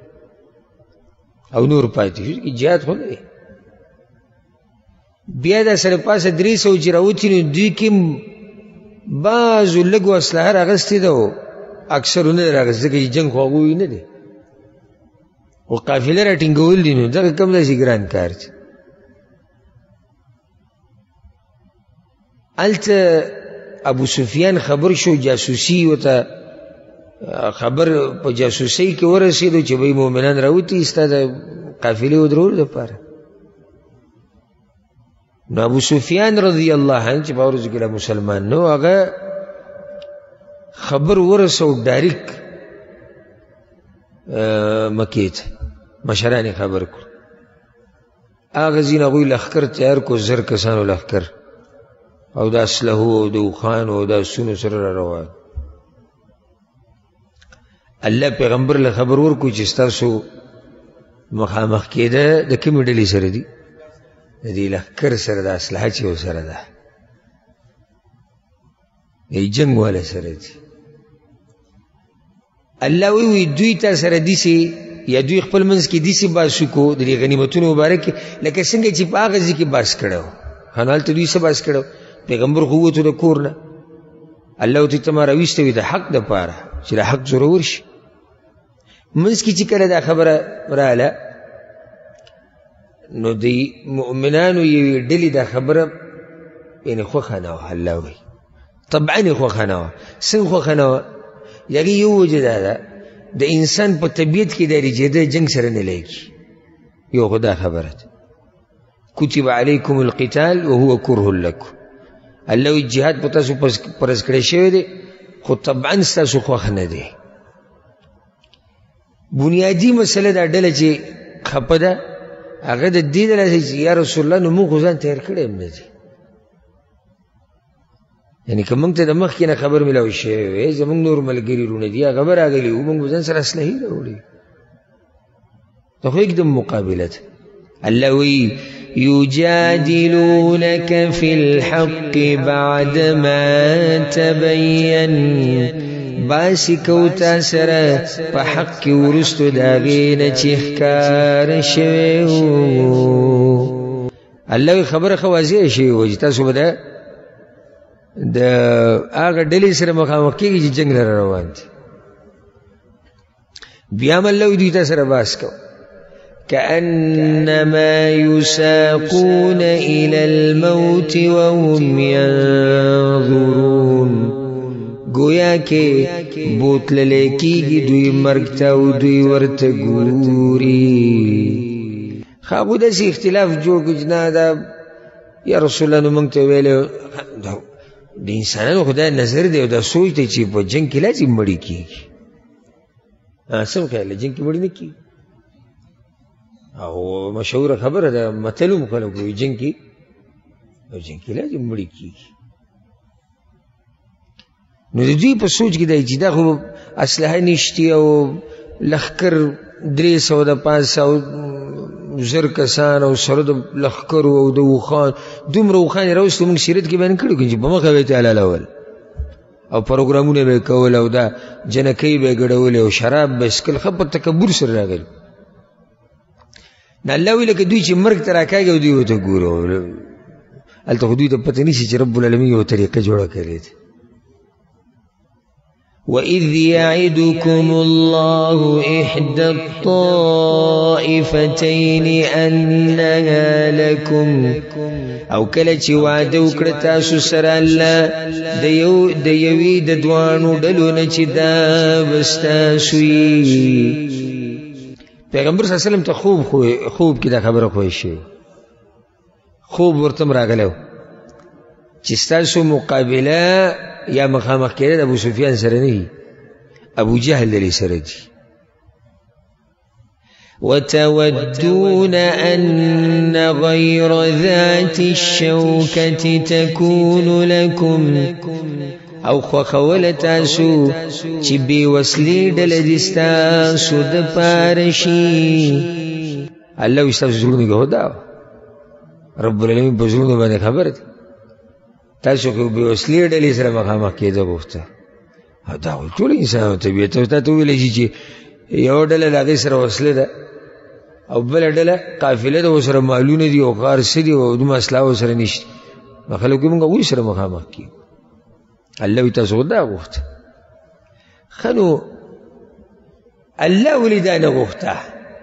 او نور پاتې شو چې جهاد خو نه دی بیا د سره پاسه 300 چې راوتي نو دوی کې بعضو لږ اسلحه راغستې ده او اکثرونه راغستې ځکه چې جنګ خو هغوی نه دی او قافله راټینګول دي نو دغه کوم داسې ګران کار دی هلته ابو سفیان خبر شو جاسوسی وته خبر په جاسوسی کې ورسېدو چې وایي مؤمنان راوتي ستا د قافلې ودرولو دپاره نو ابو سفیان رضی الله عنه چې په ورځو کې مسلمان نو هغه خبر ورسو ډایرک مکې ته مشران یې خبر کړو هغه ځین هغوی لښکر تیار کړو 1000 کسانو لښکر او دا اسلحو او د اوښانو او د اسونو سره را روان الله پیغمبر له خبر ورکړو چې ستاسو مخامخ کېده د کومې ډلې سره دي د دې لښکر سره د اسلحه چې ورسره ده جنګ والا سره دي الله وی دوی ته سره دیسي یا دوی خپل منځ کې دیسي باسو کو د دې غنیمتونو مبارک لکه څنګه چې په هغه ځای کې باس کړو هلته دوی څه باس کړو پیغمبر خو ووتو د کور نه الله ورته ته ما راویستی وي د حق دپاره چې د حق زورور شي منځ کې چې کله دا خبره راله نو د مؤمنانو یوې ډلې دا خبره یعنې خوښه نه وه الله وایي طبعا یې خوښه نه وه څنګه خوښه نه وه د هغې یو وجه دا ده د انسان په طبیعت کې دا رجېده جنګ سره نه لګي یو خو دا خبره ده کتب علیکم القتال وهو کره لکم الله وایي جهاد په تاسو فرض کړی شوی دی خو طبعا ستاسو خوښ نه دی بنیادي مسله دا ډله چې خفه ده هغه د دې د لاسه چې یا رسول الله نو موږ خو ځان تیار کړی هم نه دی یعنې که موږ ته د مخکې نه خبر میلاو شوی وی زموږ نور ملګري رونه دي هغه به راغلي وو موږ به ځان سره اسلحې راوړي دا خو एकदम مقابله ده الله وی يجادلونك في الحق بعدما تبين باسی کوتا سره په حق کې ورستو د هغې نه چې ښکاره شوی وو الله وی خبره ښه واضحه شوې وه چې تاسو به د هغه ډلې سره مخامخ کېږي چې جنګ لره روان دي بیا هم الله وی دوی تا سره باس کو كأنما يساقون إلى الموت وهم ينظرون گویا کې بوتللی کېږي دوی مرګ ته او دوی ورته ګوري خو داسې اختلاف جوړ کړو چې نه دا یا رسول الله نو موږ ته ویلی د انسانانو خو دا نظر دی او دا سوچ دی چې په جنګ کې لازم مړي کېږي څه خیال دی جنګ کې مړي نه کېږي او مشهوره خبره ده متل هم خلک وایي جنګ کې لازم مړي کېږي نو د دوی په سوچ کې دی چې دا خو اسلحه نشتي او لښکر 300 د 500 زر کسان او سره د لښکرو او د اوښان دومره اوښان یې راوستو موږ سیرت کې بیان کړي چې په مخه به یې حلالول او پروګرامونه به یې کول او دا جنکۍ به یې ګډولې او شراب به یې څښل ښه په تکبر سره راغلي نه الله ویل که دوی چې مرګ ته راکاږي او دوی ورته ګورو هلته خو دوی ته پته نیسي چې رب العالمین یوه طریقه جوړه کړې ده وَإِذْ يَعِدُكُمُ اللَّهُ إِحْدَى الطَّائِفَتَيْنِ أَنَّهَا لَكُمْ او کله چې وعده وکړه تاسو سره الله د یوې د دوانو ډلو نه چې دا به ستاسو وي پیغمبر صلی الله علیه وسلم ته خوب کې دا خبره خوښ شوې خوب ورته هم راغلی و چې ستاسو مقابله یا مخامخ کېده د ابو سفیان سره نه وي ابو جهل دلې سره دي وتودون أن غير ذات الشوكة تكون لكم او خوخول تاسو چې بې وسلې ډله دې ستاسو دپاره شي الله وایي ستاسو زړونو کې هدا رب العالمین په زړونو باندې خبر دی تاسو خو بې وسلې ډلې سره مخامخ کېده غوښته دا خو ټول انسانانو طبیعت تا ته وویلی شي چې یوه ډله د هغې سره وسله ده او بله ډله قافله ده ورسره مالونه دي او کار څه دي او دومره اسلحه ورسره نشته نو خلک وایي موږ هغوی سره مخامخ کېږو الله وایي تاسو خو دا غوښته ښه نو الله ولې دا نه غوښته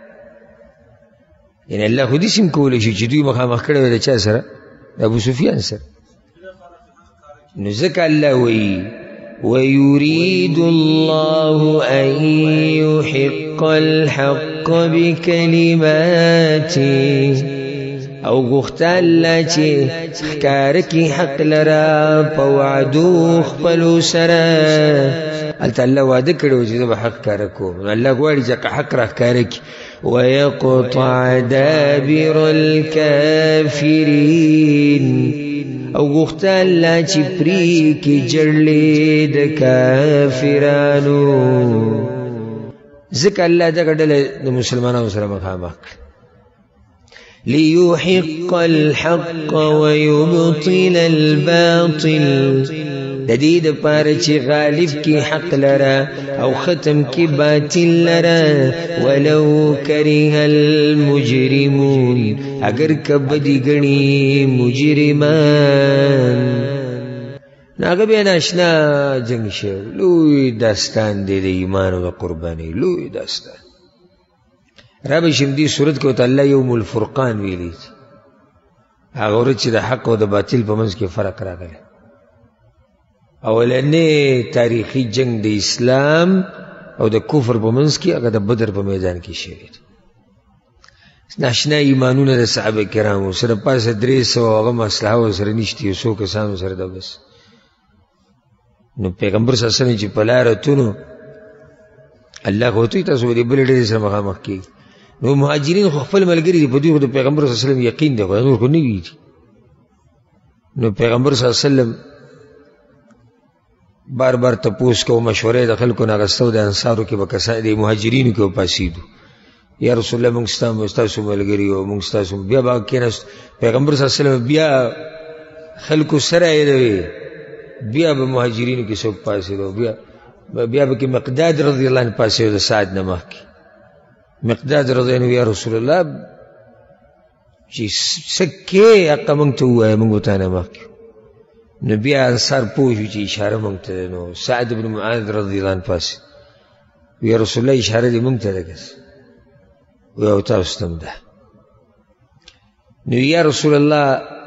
یعنې الله خو داسې هم کولی شي چې دوی مخامخ کړی وی د چا سره د ابو سفیان سره نو ځکه الله وایي ويريد الله أن يحق الحق بكلماته او غوښته الله چې ښکاره کړي حق لره په وعدو خپلو سره هلته الله واده کړی و چې زه به حق ښکاره کوم نو الله غواړي چې حق را ښکاره کړي ويقطع دابر الكافرين او غوښته الله چې پرې کې جړلې د کافرانو ځکه الله دغه ډله د مسلمانانو سره مخامخ ليحق الحق ويبطل الباطل، د دې دپاره چې غالب کی حق لرا او ختم کی باطل لرا. ولو كره المجرمون، اگر کبدی گنی مجرمان. ناغه بیا ناشنا جنگ شو، لوی داستان دی د ایمان او قربانی، لوی داستان. را بشم دی صورت کو ته الله یوم الفرقان ویلی، هغه ورځ چې د حق او د باطل په منځ کې فرق راغلی. اولنې تاریخي جنگ د اسلام او د کفر په منځ کې هغه د بدر په میدان کې شوی دی. ناشنا ایمانونه د صحابه کرامو سره پاسه 300 هغه مسلحه ورسره نشته، یو څو کسانو سره ده بس. نو پیغمبر صلی الله علیه وسلم چې په لاره تونو الله خو ته تاسو دې بل ډېر سره مخامخ کېږي. نو مهاجرین خو خپل ملګري دي، په دوی خو د پیغمبر صلی الله علیه وسلم یقین دی، خو نور خو نه وي. نو پیغمبر صلی الله علیه وسلم بار بار تپوس کو، مشورې د خلکو نه اخیستو، د انصارو کې به کسان د مهاجرینو کې وپاسېدو، یا رسول الله موږ ستاسو ملګري یو، موږ ستاسو. بیا به کېناست پیغمبر صلی الله علیه وسلم بیا خلکو سره یې بیا به مهاجرینو کې څوک پاسېدو، بیا به کې مقداد رضی الله عنه پاسېدو د سعد نه مخکې. مقداد رضی الله عنه یا رسول الله چې څه کې حقه موږ ته ووایه، موږ به تا نه مخکې. نو بیا انصار پوه شو چې اشاره موږ ته ده. نو سعد بن معاذ رضی الله عنه پاسې یا رسول الله اشاره دې موږ ته ده که وی او تاسو ته هم ده. نو یا رسول الله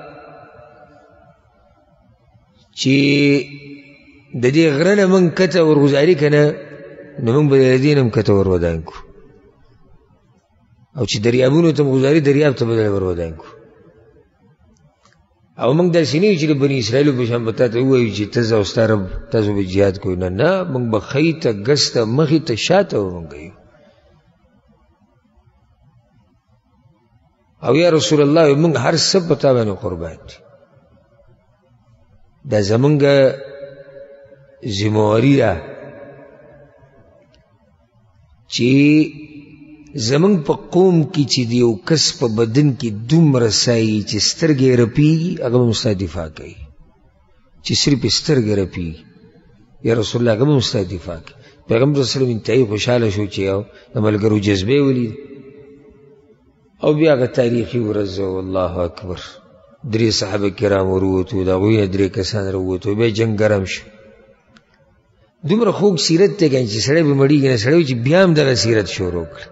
چې د دې غره نه موږ کته ورګزاري که نه، نو موږ به د دې نه هم کته ورودان کړو، او چې دریابونو ته مغزاري دریاب ته به ورودان کړو. او موږ داسې نه یو چې د بني اسرائیلو په شان به تا ته ووایو چې ته زه او ستا رب تاسو به جهاد کوئ. نه، موږ به ښۍ ته ګس ته مخې ته شاته به موږ یو. او یا رسول الله موږ هر څه په تا باندې قربان دي، دا زمونږ ذمواري ده چې زمونږ په قوم کې چې د یو کس په بدن کې دومره سایي چې سترګې رپېږي، هغه به ستا دفاع کوي. چې صرف سترګې رپېږي یا رسول الله، هغه به ستا دفاع کوي. پیغمبر صلی الله علیه وسلم انتهایی خوشحاله شو چې یو د ملګرو جذبې ولید. او بیا هغه تاریخي ورځ والله اکبر 3 صحابه کرام وروتو، د هغوی نه 3 کسان راووتو، بیا جنګ ګرم شو. دومره خوږ سیرت دی که چې سړی به مړېږي نه، سړی چې بیا هم دغه سیرت شروع کړه،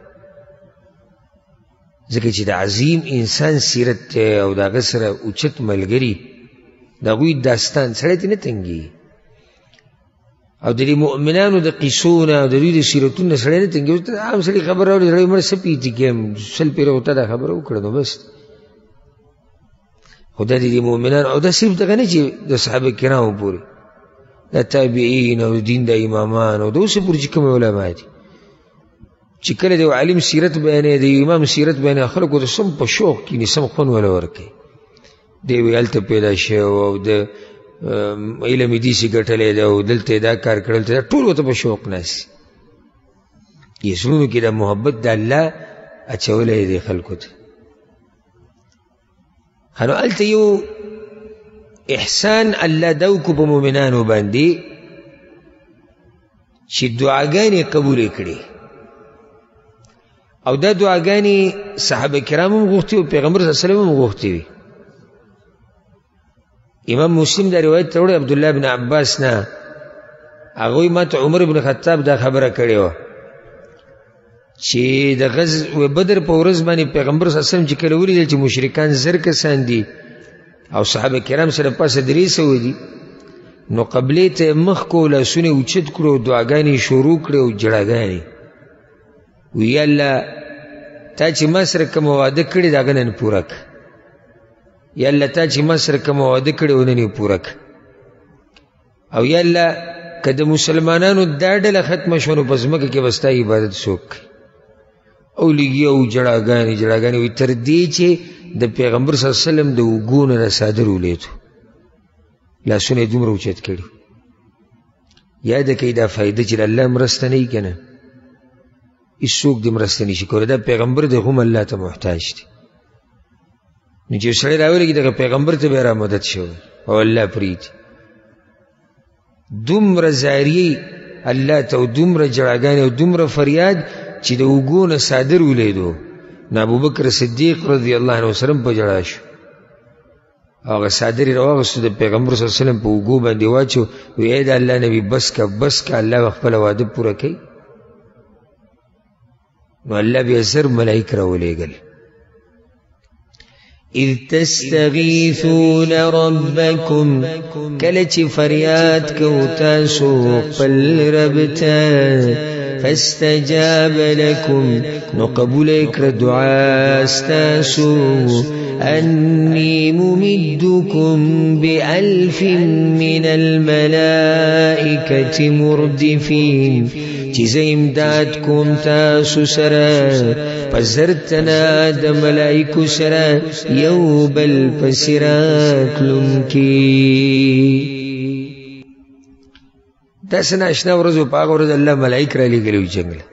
ځکه چې د عظیم انسان سیرت دی او د هغه سره اوچت ملګري، د هغوی داستان سړی ته نه تنګېږي. او د دې مؤمنانو د قصو نه او د دوی د سیرتونو نه سړی نه تنګېږي. عام سړي خبر راوړي، سړی مړ څه پیتي کېم 100 پیره ورته دا خبره وکړه نو بس. خو دا د دې مؤمنانو او دا صرف دغه نه چې د صحابه کرامو پورې، د تابعین او دین د امامان او د اوسه پورې چې کوم علما دي چې کله د یو عالم سیرت بیانوي، د یو امام سیرت بیانوي، خلکو د سم په شوق کښېني، سم خوند وله ورکوي. دی وایي هلته پیدا شوی او د علم یې داسې ګټلی دی او دلته یې دا کار کړی، دلته ټول ورته په شوق ناست دي. زړونو کې د محبت د الله اچولی دی خلکو ته. نو هلته یو احسان الله دا وکړو په مؤمنانو باندې چې دعاګانې قبولې کړي. او دا دعاګانې صحابه کرام هم غوښتي او پیغمبر صلی الله علیه وسلم هم غوښتي وي. امام مسلم دا روایت راوړی عبدالله بن عباس نه، هغوی ما ته عمر بن خطاب دا خبره کړې وه چې د غزوه بدر په ورځ باندې پیغمبر صلی الله علیه وسلم چې کله ولیدل چې مشرکان 1000 کسان دي او صحابه کرام سره پاسه 300 دي، نو قبلې ته مخ کو، لاسونه اوچت کړو، دعاګانې شروع کړې او جړاګانې. وی الله تا چې ما سره کوم وعده کړې د هغه نن پوره کړه، یا الله تا چې ما سره کوم وعده کړې و نن یې پوره کړه. او یا الله که د مسلمانانو دا ډله ختمه شوه نو په ځمکه کې به ستا عبادت څوک کوي. او لګي او جړاګانې وي، تر دې چې د پیغمبر صلی الله علیه وسلم د اوږو نه د څادر ولیدو، لاسونه یې دومره اوچت کړي. یاده کوي دا فایده چې د الله مرسته نه وي که نه، هېڅوک دې مرسته نه شي کولی. دا پیغمبر دی هم الله ته محتاج دی. نو چې سړی راولېږي دغه پیغمبر ته بیا را مدد شوی او الله پرېږدي. دومره زاریې الله ته او دومره جړاګانې او دومره فریاد چې د اوږو نه صادر ولیدو. نو ابوبکر صدیق رضی الله عنه وسلم په جړا شو. هغه صادر یې راواغېستو، د پیغمبر صلی الله علیه وسلم په اوږو باندې واچو. وی ای د الله نبي بس که بس که، الله به خپله واده پوره کوي. نو الله بیا زر ملایک راولېږل. اذ تستغیثون ربکم، کله چې فریاد کو تاسو خپل رب ته، فاستجاب لکم، نو قبول کړه دعا ستاسو. انی ممدکم بألف من الملائکة مردفین، چې زه امداد کوم تاسو سره په زر تنه د ملائکو سره یو بل پسې راتلونکي. داسې ناشنا ورځ و، په هغه ورځ الله ملائک رالېږلي وي جنګ له.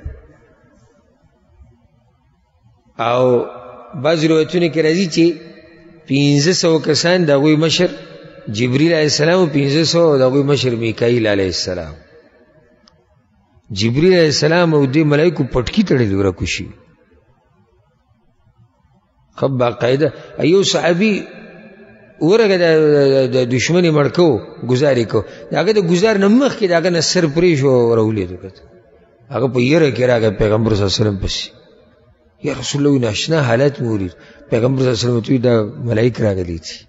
او بعض روایتونه کې راځي چې 1500 کسان د هغوی مشر جبریل علیه السلام او 1500 د هغوی مشر میکائیل علیه السلام. جبریل علیه السلام او دې ملائکو پټکي تړلي ورکوشي. خب باقاعده ایو صحابي ورګه د دشمنی مړ کو گزارې کو، هغه د گزار نه مخکې د هغه نه سر پرې شو راولېدو. هغه په یره کې راغی پیغمبر صلی الله علیه وسلم پسې. یا رسول الله ناشنا حالت مې ولید. پیغمبر صلی الله علیه وسلم ته دا ملائک راغلي دي.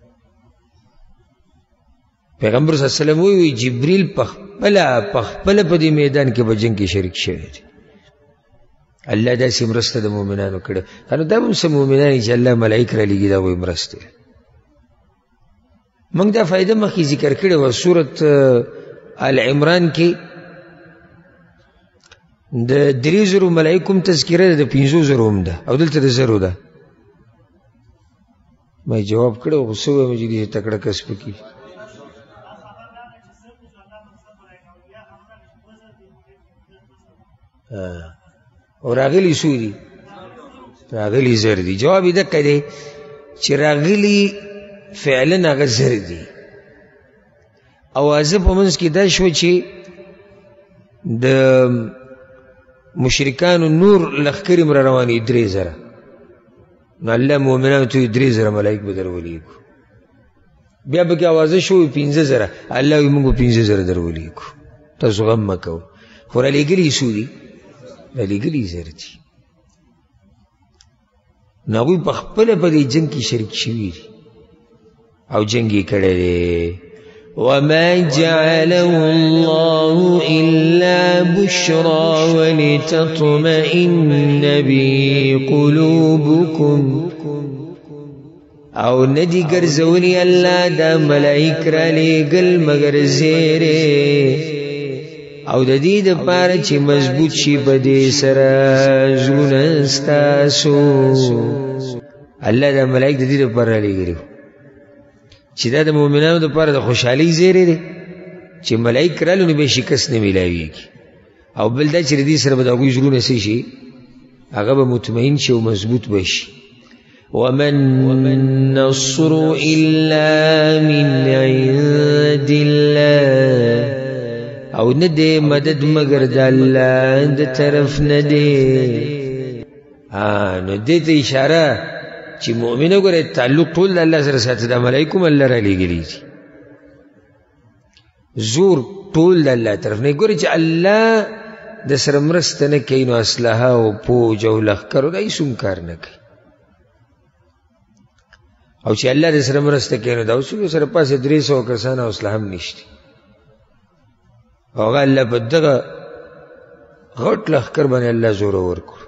پیغمبر صلی الله علیه وسلم وی جبریل پخپله په دې میدان کې په جنګ کې شریک شوی دی. الله داسې مرسته د مؤمنانو کړې. نو دا به هم څه مؤمنان چې الله ملائک رالیږي د هغوی مرستې. موږ دا فایده مخکې ذکر کړې وه سورت آل عمران کې. د 3000 ملائکو هم تذکره ده، د 500 هم ده، او دلته د 0 ده. ما جواب کړی خو څه وایم چې دې تکړه کس پکې او راغلي څو دي؟ راغلي 0 دي. جواب یې دقه دی چې راغلي فعلا هغه 0 دي. اوازه په منځ کې دا شوه چې د مشرکانو نور لښکرې مره روانې 3000. نو الله مؤمنانو ته 3000 ملائک به در ولېږو. بیا به کې اوازه شوې 15000. الله وایي موږ به 15000 در ولېږو، تاسو غم مه کوئ. خو رالېږلي څو دي؟ رالېږلي 0 دي. نو هغوی په خپله په دې جنګ کې شریک شوي دي او جنګ یې کړی دی. وما جعله الله إلا بشرى ولتطمئن به قلوبكم، او ندی ګرځولی الله دا ملائک را لېږل مګر زیری، او د دې دپاره چې مضبوط شي په دې سره زړونه ستاسو. الله دا ملائک د دې دپاره را لېږلي چې دا د مؤمنانو دپاره د خوشحالۍ زیری دی چې ملائک رالو نو به شکست نه میلاویږي. او بل دا چې د دې سره به د هغوی زړونه څه شي؟ هغه به مطمئن شي او مضبوط به شي. وما النصر إلا من عند الله، او نه دی مدد مگر د الله د طرف نه دی. نو دې ته اشاره چې مؤمنه ګوره تعلق ټول د الله سره ساتي. د ملائکو هم الله رالیږلي دي، زور ټول د الله طرف نه. ګوره چې الله د سره مرسته نه کوي نو اسلحه او پوج او لښکر دا هېڅ هم کار نه کوي. او چې الله د سره مرسته کوي نو دا اوس سره پاسې 300 کسان حوصله هم نشته. هغه الله په دغه غټ لښکر باندې الله زوره ورکړو.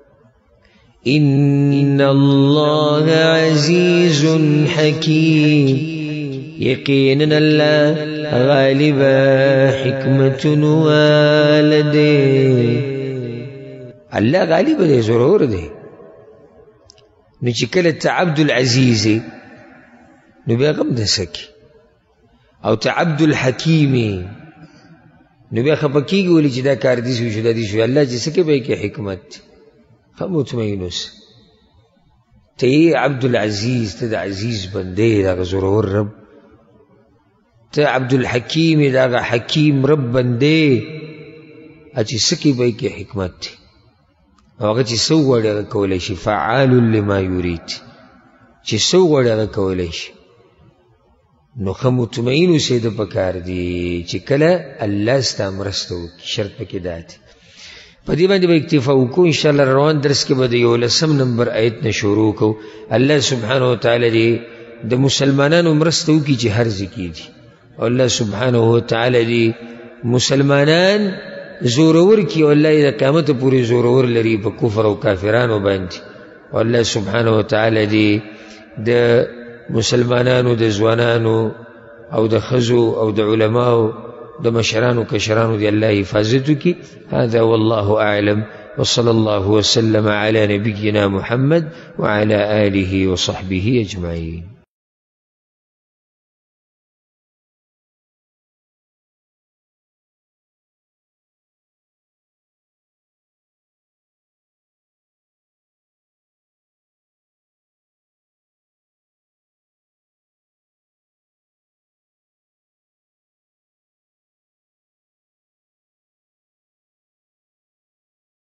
إن الله عزيز حكيم، یقینا الله غالب حکمت والده. الله غالب دی، ضرور دی. نو چې کله ته عبد العزیز نو بیا غم د سکی، او ته عبد الحکیم نو بیا خفه کېږي ولې چې دا کار دې شو دا دې شو. الله چې څه کوي به یې کې حکمت خ مطمئن اوسه. ته یې عبدالعزیز، ته د عزیز بندې دغه زورور رب، ته عبدالحکیم یې دغه حکیم رب بندې، چې څه کې به یې کې حکمت دی او هغه چې څه وغواړي هغه کولی شي، فعال لما یرید، چې څه وغواړي هغه کولی شي. نو ښه مطمئن اوسې د پکار دی چې کله الله ستا مرسته وکړي، شرط پکې دا دی. په دې باندې به اکتفا وکړو. انشاءالله روان درس کې به د 11 نمبر آیت نه شروع کوو. الله سبحانه وتعالی دې د مسلمانانو مرسته وکړي چې هر ځای کې دي، او الله سبحانه وتعالی دې مسلمانان زورور کی، او الله د قیامت پورې زورور لري په کفر او کافرانو باندې. او الله سبحانه وتعالی دې د مسلمانانو د ځوانانو او د ښځو او د علماو د مشرانو کشرانو دی الله حفاظت وکړي. هذا والله اعلم، وصلى الله وسلم على نبينا محمد وعلى آله وصحبه اجمعين.